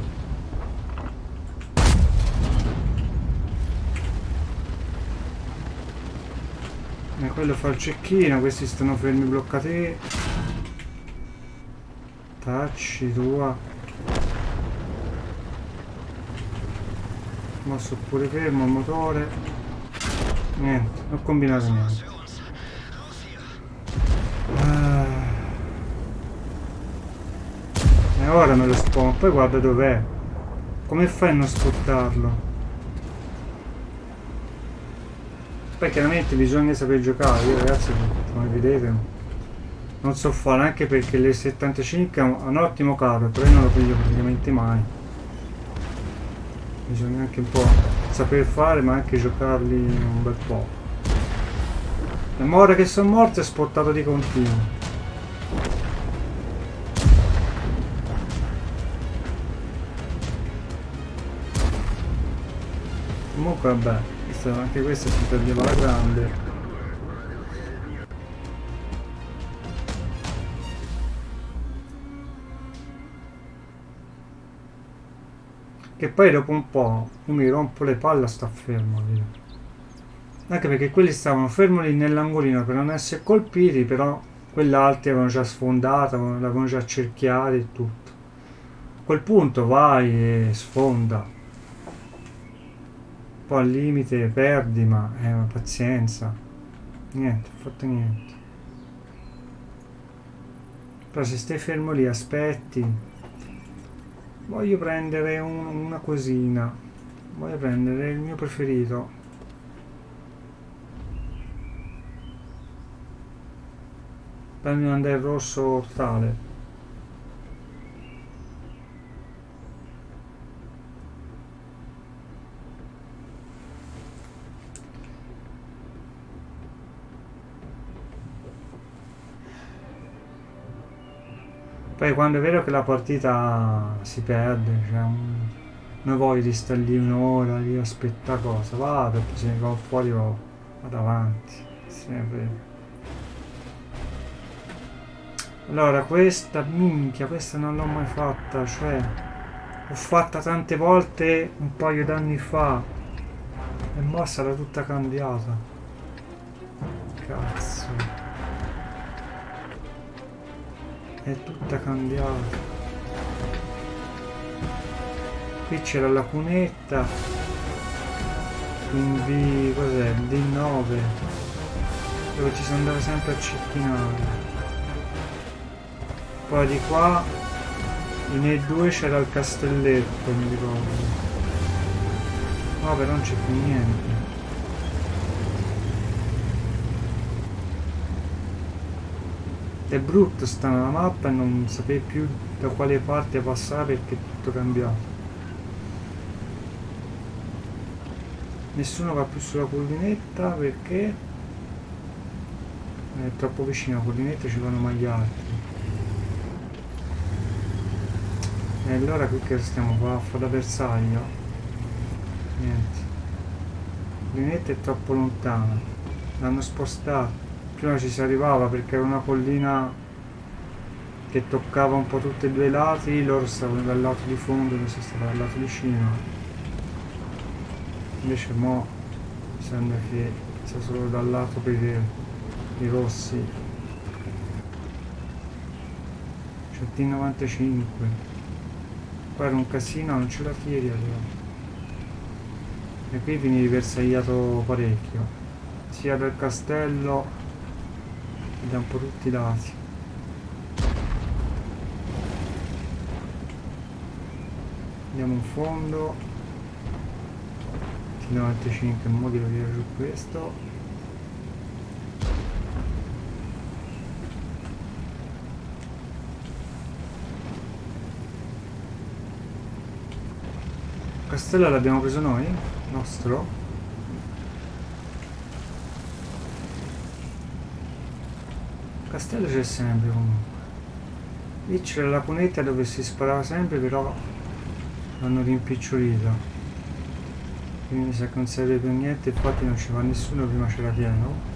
E quello fa il cecchino, questi stanno fermi bloccati. Tacci tua. Mosso pure fermo il motore. Niente, non ho combinato niente. Ah. E ora me lo spawn, poi guarda dov'è. Come fai a non spottarlo? Poi chiaramente bisogna saper giocare, io ragazzi come vedete non so fare, anche perché l'E settantacinque è un, un ottimo carro, però io non lo piglio praticamente mai. Bisogna anche un po' saper fare ma anche giocarli un bel po'. E ma ora che sono morto è spottato di continuo. Comunque vabbè, anche questa si perdeva la grande. Che poi dopo un po' io mi rompo le palle a sta fermo lì. Anche perché quelli stavano fermi lì nell'angolino per non essere colpiti, però quell'altri avevano già sfondato, l'avevano già cerchiati e tutto. A quel punto vai e sfonda. Poi al limite perdi, ma è una pazienza. Niente, ho fatto niente. Però se stai fermo lì, aspetti. Voglio prendere un, una cosina. Voglio prendere il mio preferito. Prendi un andare rosso totale. Poi quando è vero che la partita si perde, cioè un... non voglio di stare lì un'ora, lì aspetta cosa, vado, poi se ne va fuori vado, vado avanti, sempre. Allora questa, minchia, questa non l'ho mai fatta, cioè l'ho fatta tante volte un paio d'anni fa e mo sarà tutta cambiata. Cazzo. È tutta cambiata. Qui c'era la cunetta, quindi cos'è? D nove, dove ci si andava sempre a cecchinare. Poi di qua in E due c'era il castelletto, mi ricordo. No, però non c'è più niente. È brutto sta la mappa e non sapevi più da quale parte passare perché è tutto cambiato. Nessuno va più sulla collinetta perché è troppo vicino alla collinetta, ci vanno mai gli altri. E allora qui che stiamo qua a fare da bersaglio? Niente. collinetta è troppo lontana, l'hanno spostata. Prima ci si arrivava perché era una collina che toccava un po' tutti e due i lati, loro stavano dal lato di fondo, noi si stava dal lato di cima. Invece mo sembra che sia solo dal lato per i rossi. C'è T novantacinque. Qua era un casino, non ce la tiri allora. E qui vieni bersagliato parecchio, sia dal castello che da un po' tutti i lati. Andiamo in fondo. T novantacinque, mo devo tirare giù questo. Castello l'abbiamo preso noi? Nostro? Castello c'è sempre comunque. Lì c'era la cunetta dove si sparava sempre, però l'hanno rimpicciolita. Quindi mi sa che non serve per niente, infatti non ci va nessuno, prima c'era pieno.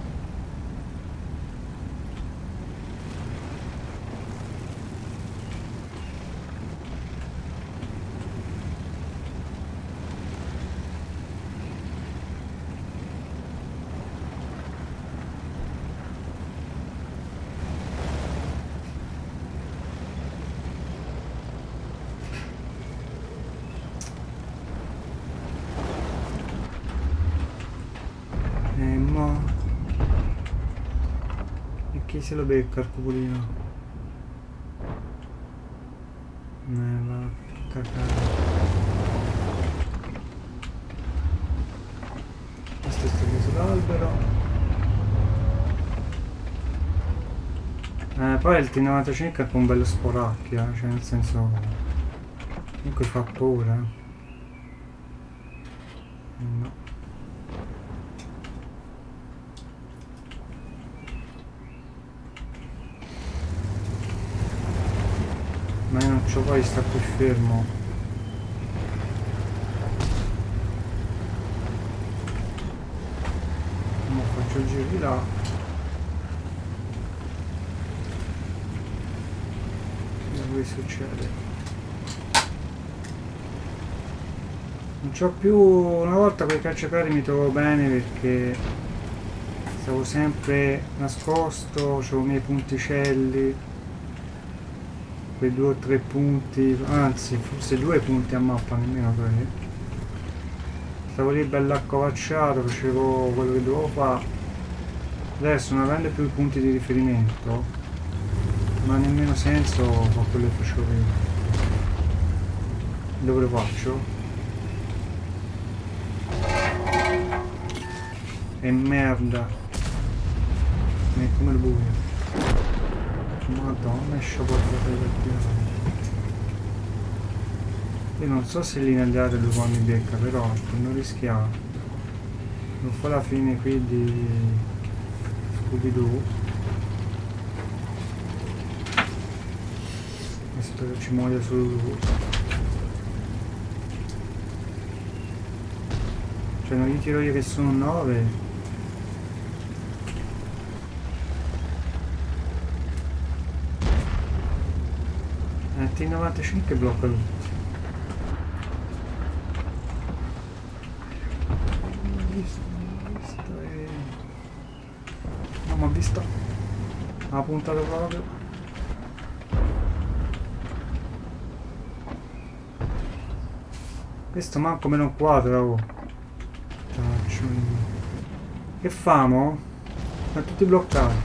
Chi se lo becca il cupolino? Ne va a cacare. Questo è stato sull'albero. Eh, poi il T novantacinque è anche un bello sporacchio, eh? Cioè nel senso... comunque fa paura. No. Ma io non c'ho poi sta qui fermo. Mo faccio il giro di là. Vediamo che succede. Non c'ho più... una volta con i cacciatori mi trovo bene perché stavo sempre nascosto, c'avevo i miei punticelli. Quei due o tre punti, anzi forse due punti a mappa, nemmeno tre. Stavo lì bello accovacciato, facevo quello che dovevo fare. Adesso non avendo più i punti di riferimento non ha nemmeno senso fare quello che facevo prima. Dove lo faccio? E merda. E come il buio. Madonna, è sciaportato per tirare. Io non so se lì nelle altre due mi becca, però per non rischiare. Non fa la fine qui di Scooby-Doo. E spero ci muoia solo lui. Cioè non gli tiro io che sono nove. T novantacinque blocca tutti. Non ho visto, non ho visto e... non mi ha visto. Ha puntato proprio. Questo manco me non quadra, oh. Che famo? Sono tutti bloccati.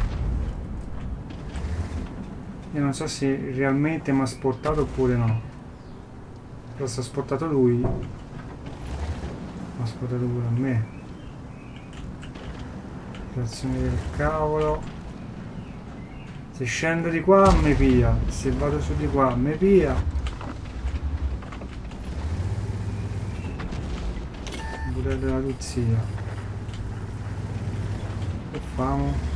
Io non so se realmente mi ha sportato oppure no. Però se ha sportato lui, mi ha sportato pure a me. Creazione del cavolo. Se scendo di qua mi pia, se vado su di qua mi pia. Pure della tuzzia. Che famo?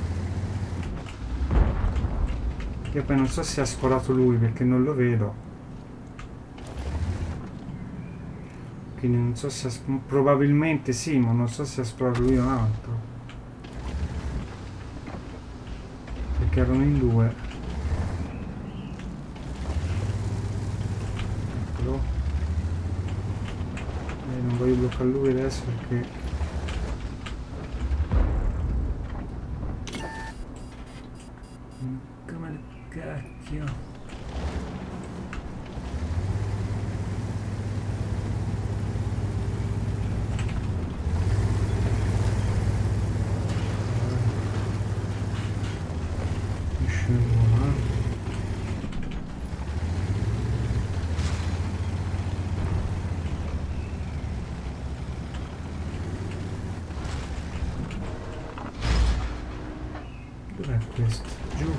Io poi non so se ha sporato lui perché non lo vedo. quindi non so se ha, probabilmente sì, ma non so se ha sparato lui un altro, perché erano in due. Eccolo. Eh, non voglio bloccare lui adesso perché come il cacchio. Dov'è questo? Giù.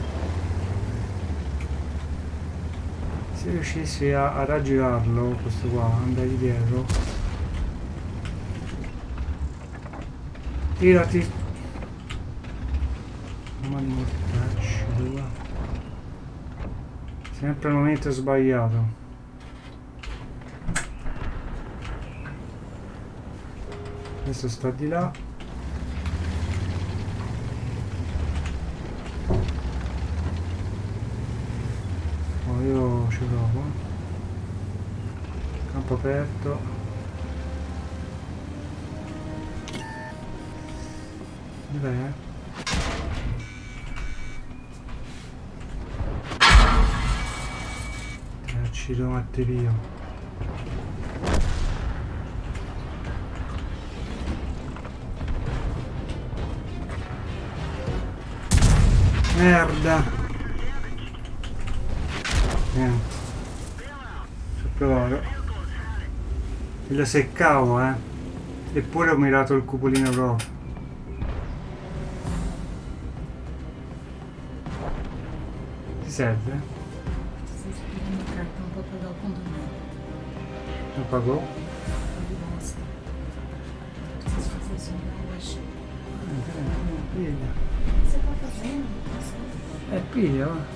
Se riuscissi a, a raggirarlo, questo qua, andare dietro. Tirati. Ma di mortacci, dove va? Sempre al momento sbagliato. Adesso sta di là. Io ci provo. Campo aperto. Dov'è? Eh, ci devo mettere io. Merda. Niente, ci ho provato e lo seccavo, eh, eppure ho mirato il cupolino proprio. Ti serve? Sto scrivendo carta un po' più dal condominio. Lo pagò? Di basta. Se fazesse un po' lascia. Piglia. Se sta facendo? Eh, piglia, va.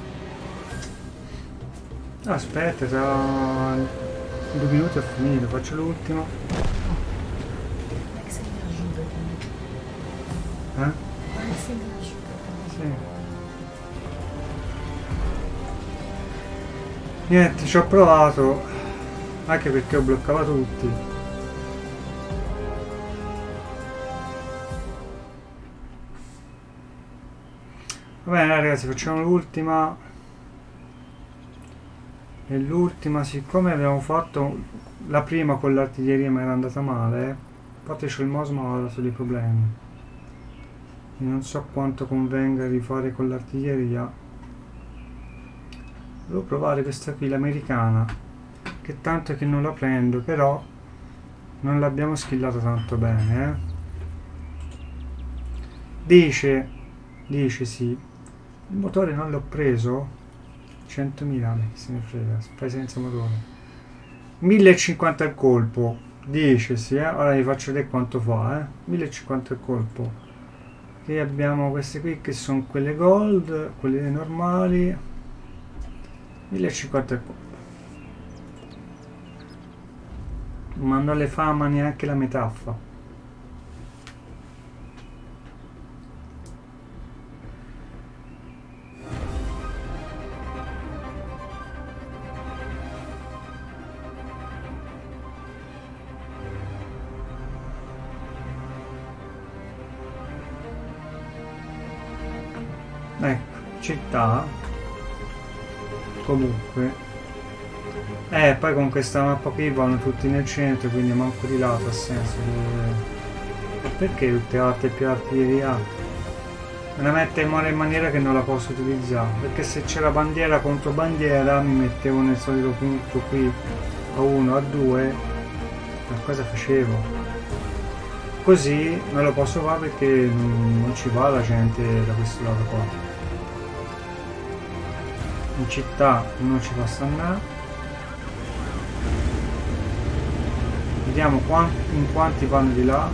Aspetta, tra due minuti ho finito, faccio l'ultimo. Come che se mi aiuta? Eh? Come se mi aiuta? Sì. Niente, ci ho provato, anche perché ho bloccato tutti. Va bene ragazzi, facciamo l'ultima. E l'ultima, siccome abbiamo fatto la prima con l'artiglieria ma era andata male, infatti c'è il Mosma ha avuto dei problemi. E non so quanto convenga rifare con l'artiglieria. Devo provare questa qui, l'americana, che tanto è che non la prendo, però non l'abbiamo skillata tanto bene, eh. Dice, dice sì, il motore non l'ho preso. centomila, chi se ne frega, fai senza motore. mille e cinquanta il colpo, dice sì, eh? Ora vi faccio vedere quanto fa, eh? mille e cinquanta il colpo. E abbiamo queste qui che sono quelle gold, quelle normali. mille e cinquanta il colpo. Ma non le fa ma neanche la metà fa. Ecco, città. Comunque. Eh, poi con questa mappa qui vanno tutti nel centro, quindi manco di lato ha senso. Ma perché tutte altre più artiglieria? Me la mette in maniera che non la posso utilizzare. Perché se c'era bandiera contro bandiera mi mettevo nel solito punto qui a uno, a due. Ma cosa facevo? Così non lo posso fare perché non ci va la gente da questo lato qua. In città non ci basta andare. Vediamo quanti, in quanti vanno di là.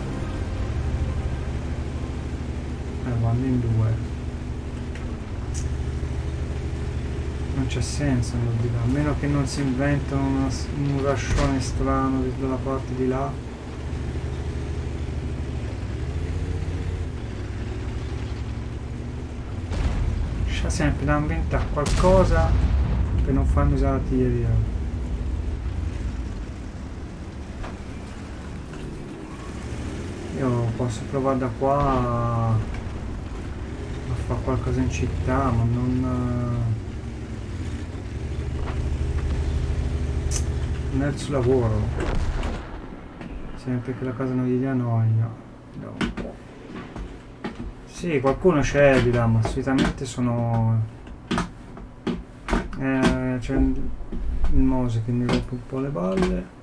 Eh, vanno in due. Non c'è senso andare di là, a meno che non si inventano una, un rascione strano dalla parte di là. C'è sempre da inventare qualcosa per non farmi usare l'artiglieria. Io posso provare da qua a, a fare qualcosa in città, ma non... non è il suo lavoro, sempre che la cosa non gli dia noia. No. Sì, qualcuno c'è di là, ma solitamente sono eh, c'è il mouse che mi rompe un po' le balle.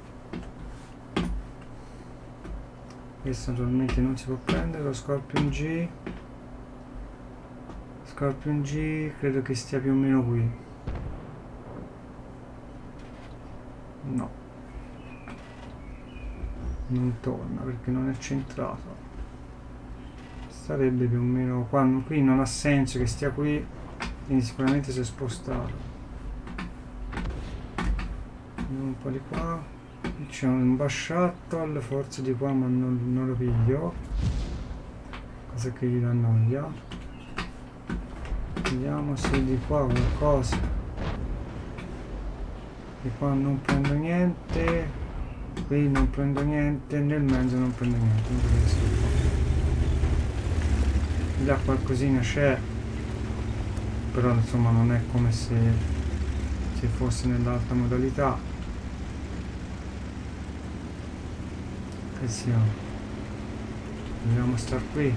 Questo naturalmente non si può prendere. Lo Scorpion G Scorpion G credo che stia più o meno qui. No, non torna perché non è centrato. Sarebbe più o meno qua. Qui non ha senso che stia qui, quindi sicuramente si è spostato. Andiamo un po' di qua. C'è un Bashattle, forse di qua, ma non, non lo piglio. Cosa che gli dà noia. Vediamo se di qua qualcosa. Di qua non prendo niente, qui non prendo niente, nel mezzo non prendo niente, non riesco di là qualcosina c'è, però insomma non è come se, se fosse nell'altra modalità. Che siamo? Dobbiamo star qui.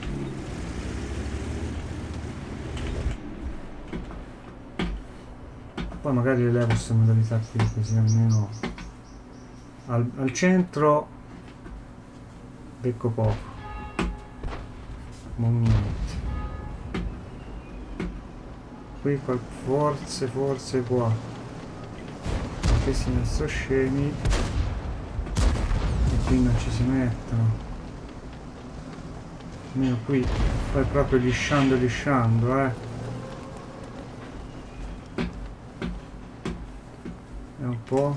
Poi magari levo questa modalità qui così almeno al, al centro becco poco, ma niente. Qui forse forse qua, perché si ne sto scemi e qui non ci si mettono, almeno qui, poi proprio lisciando lisciando eh un po'.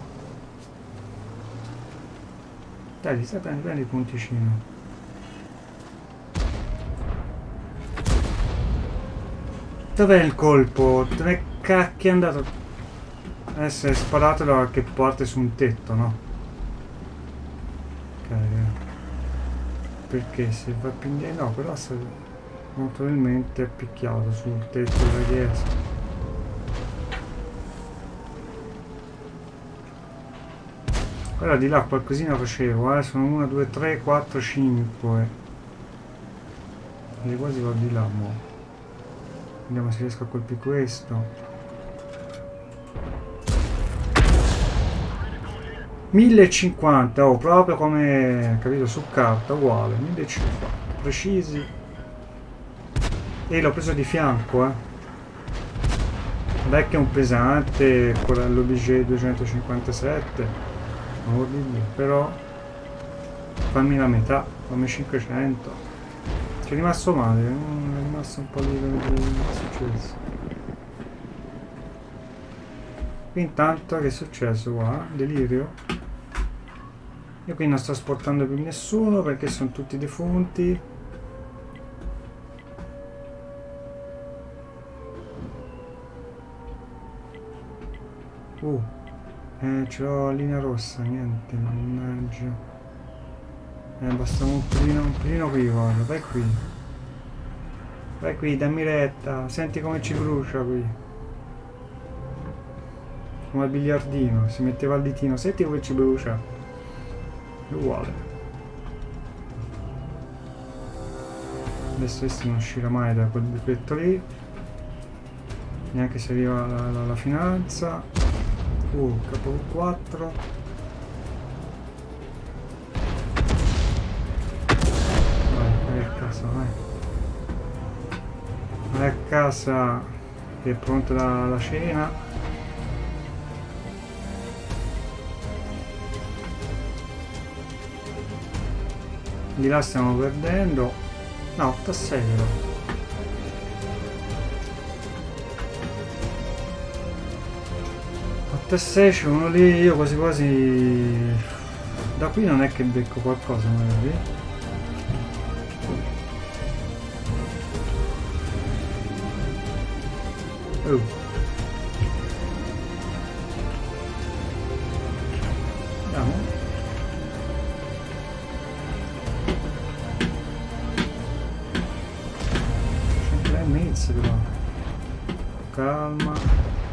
Dai, stai prendi, prendi il punticino. Dov'è il colpo? Dove cacchio è andato? Essere sparato da qualche parte su un tetto, no? Ok. Perché se va più indietro? No, però se molto probabilmente è picchiato sul tetto della chiesa. Guarda, di là qualcosina facevo, eh, sono uno, due, tre, quattro, cinque. E quasi va di là, mo. Vediamo se riesco a colpire questo. mille e cinquanta, oh, proprio come, capito, su carta, uguale, mille e cinquanta, precisi. E l'ho preso di fianco, eh. Vecchio è un pesante, l'O B G duecentocinquantasette. Amor di Dio, però fammi la metà, fammi cinquecento. Ci è rimasto male, è rimasto un po' lì come è successo. Qui intanto che è successo qua? Delirio. Io qui non sto sportando più nessuno perché sono tutti defunti. Uh. Eh, ce l'ho linea rossa, niente, mannaggia. Eh, basta un pelino, un pelino qui, guarda, vai qui. Vai qui, dammi retta, senti come ci brucia qui. Come al biliardino, si metteva al ditino, senti come ci brucia. È uguale. Adesso questo non uscirà mai da quel buchetto lì. Neanche se arriva la, la, la finanza. Uh, K quattro. Vai, vai a casa, vai. Vai a casa che è pronta la, la cena. Di là stiamo perdendo. No, otto a sei. sette sei c'è uno lì, io quasi quasi da qui non è che becco qualcosa magari. Oh. Andiamo. Sempre e mezzo però. Calma.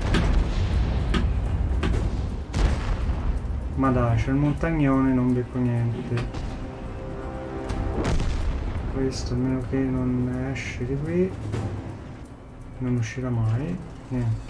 Ma dai, c'è il montagnone, non becco niente. Questo, a meno che non esce di qui, non uscirà mai. Niente.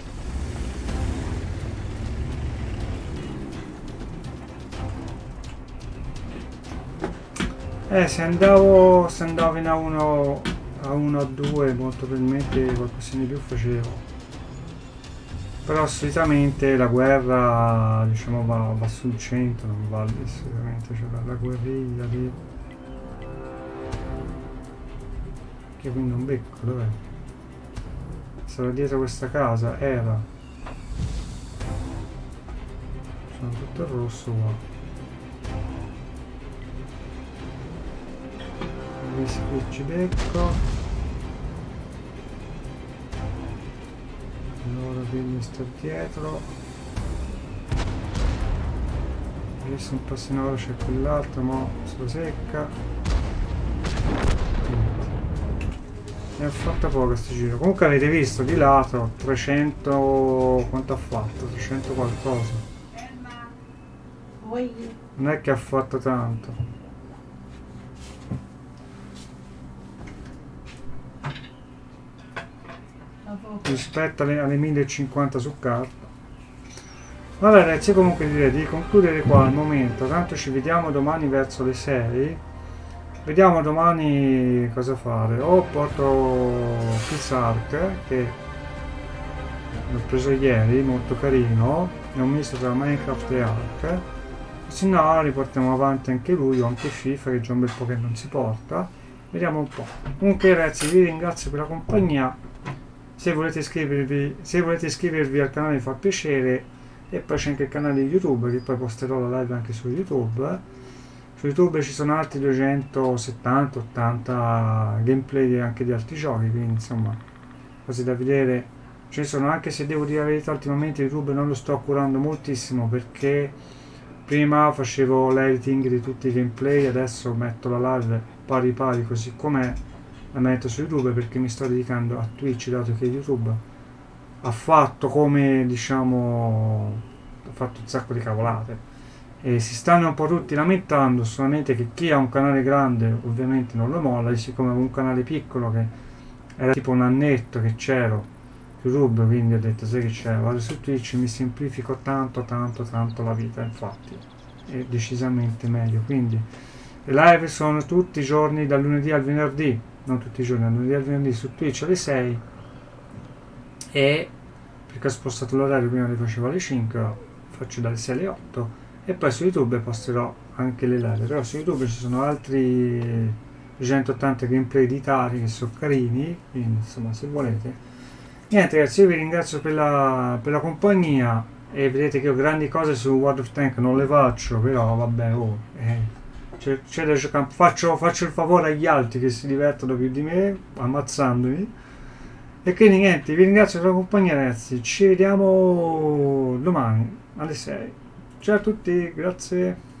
Eh, se andavo, se andavo in A uno a uno a due, molto probabilmente qualcosa di più facevo. Però solitamente la guerra, diciamo, va, va sul centro, non va lì sicuramente, cioè la, la guerriglia lì. Che quindi non becco, dov'è? Sarà dietro questa casa, era. Sono tutto il rosso qua. Qui ci becco. Allora quindi sto dietro. Adesso un passo in ora c'è quell'altro, ma se lo secca. Ne ho fatta poco sto giro. Comunque avete visto di lato trecento. Quanto ha fatto? trecento qualcosa. Non è che ha fatto tanto. Rispetto alle, alle mille cinquanta su carta. Vabbè ragazzi, io comunque direi di concludere qua al momento, tanto ci vediamo domani verso le sei. Vediamo domani cosa fare. O porto Pizark, che l'ho preso ieri, molto carino, è un misto tra Minecraft e Ark, se no riportiamo avanti anche lui o anche FIFA, che già un bel po' che non si porta. Vediamo un po'. Comunque ragazzi, vi ringrazio per la compagnia. Se volete iscrivervi, se volete iscrivervi al canale mi fa piacere, e poi c'è anche il canale YouTube, che poi posterò la live anche su YouTube. Su YouTube ci sono altri duecentosettanta ottanta gameplay anche di altri giochi, quindi insomma cose da vedere ce ne sono, anche se devo dire la verità ultimamente YouTube non lo sto curando moltissimo, perché prima facevo l'editing di tutti i gameplay, adesso metto la live pari pari così com'è, la metto su YouTube perché mi sto dedicando a Twitch, dato che YouTube ha fatto come, diciamo, ha fatto un sacco di cavolate e si stanno un po' tutti lamentando, solamente che chi ha un canale grande ovviamente non lo molla, e siccome avevo un canale piccolo che era tipo un annetto che c'ero su YouTube, quindi ho detto sai che c'è, vado su Twitch, mi semplifico tanto tanto tanto la vita, infatti è decisamente meglio. Quindi le live sono tutti i giorni dal lunedì al venerdì, non tutti i giorni, dal lunedì al venerdì su Twitch alle sei, e perché ho spostato l'orario, prima le facevo alle cinque, faccio dalle sei alle otto, e poi su YouTube posterò anche le live. Però su YouTube ci sono altri duecentottanta gameplay di Tari che sono carini, quindi insomma se volete. Niente ragazzi, io vi ringrazio per la, per la compagnia, e vedete che io grandi cose su World of Tanks non le faccio, però vabbè, oh, eh. C'è da giocare, faccio, faccio il favore agli altri che si divertono più di me ammazzandomi, e quindi niente, vi ringrazio per la compagnia ragazzi, ci vediamo domani alle sei. Ciao a tutti, grazie.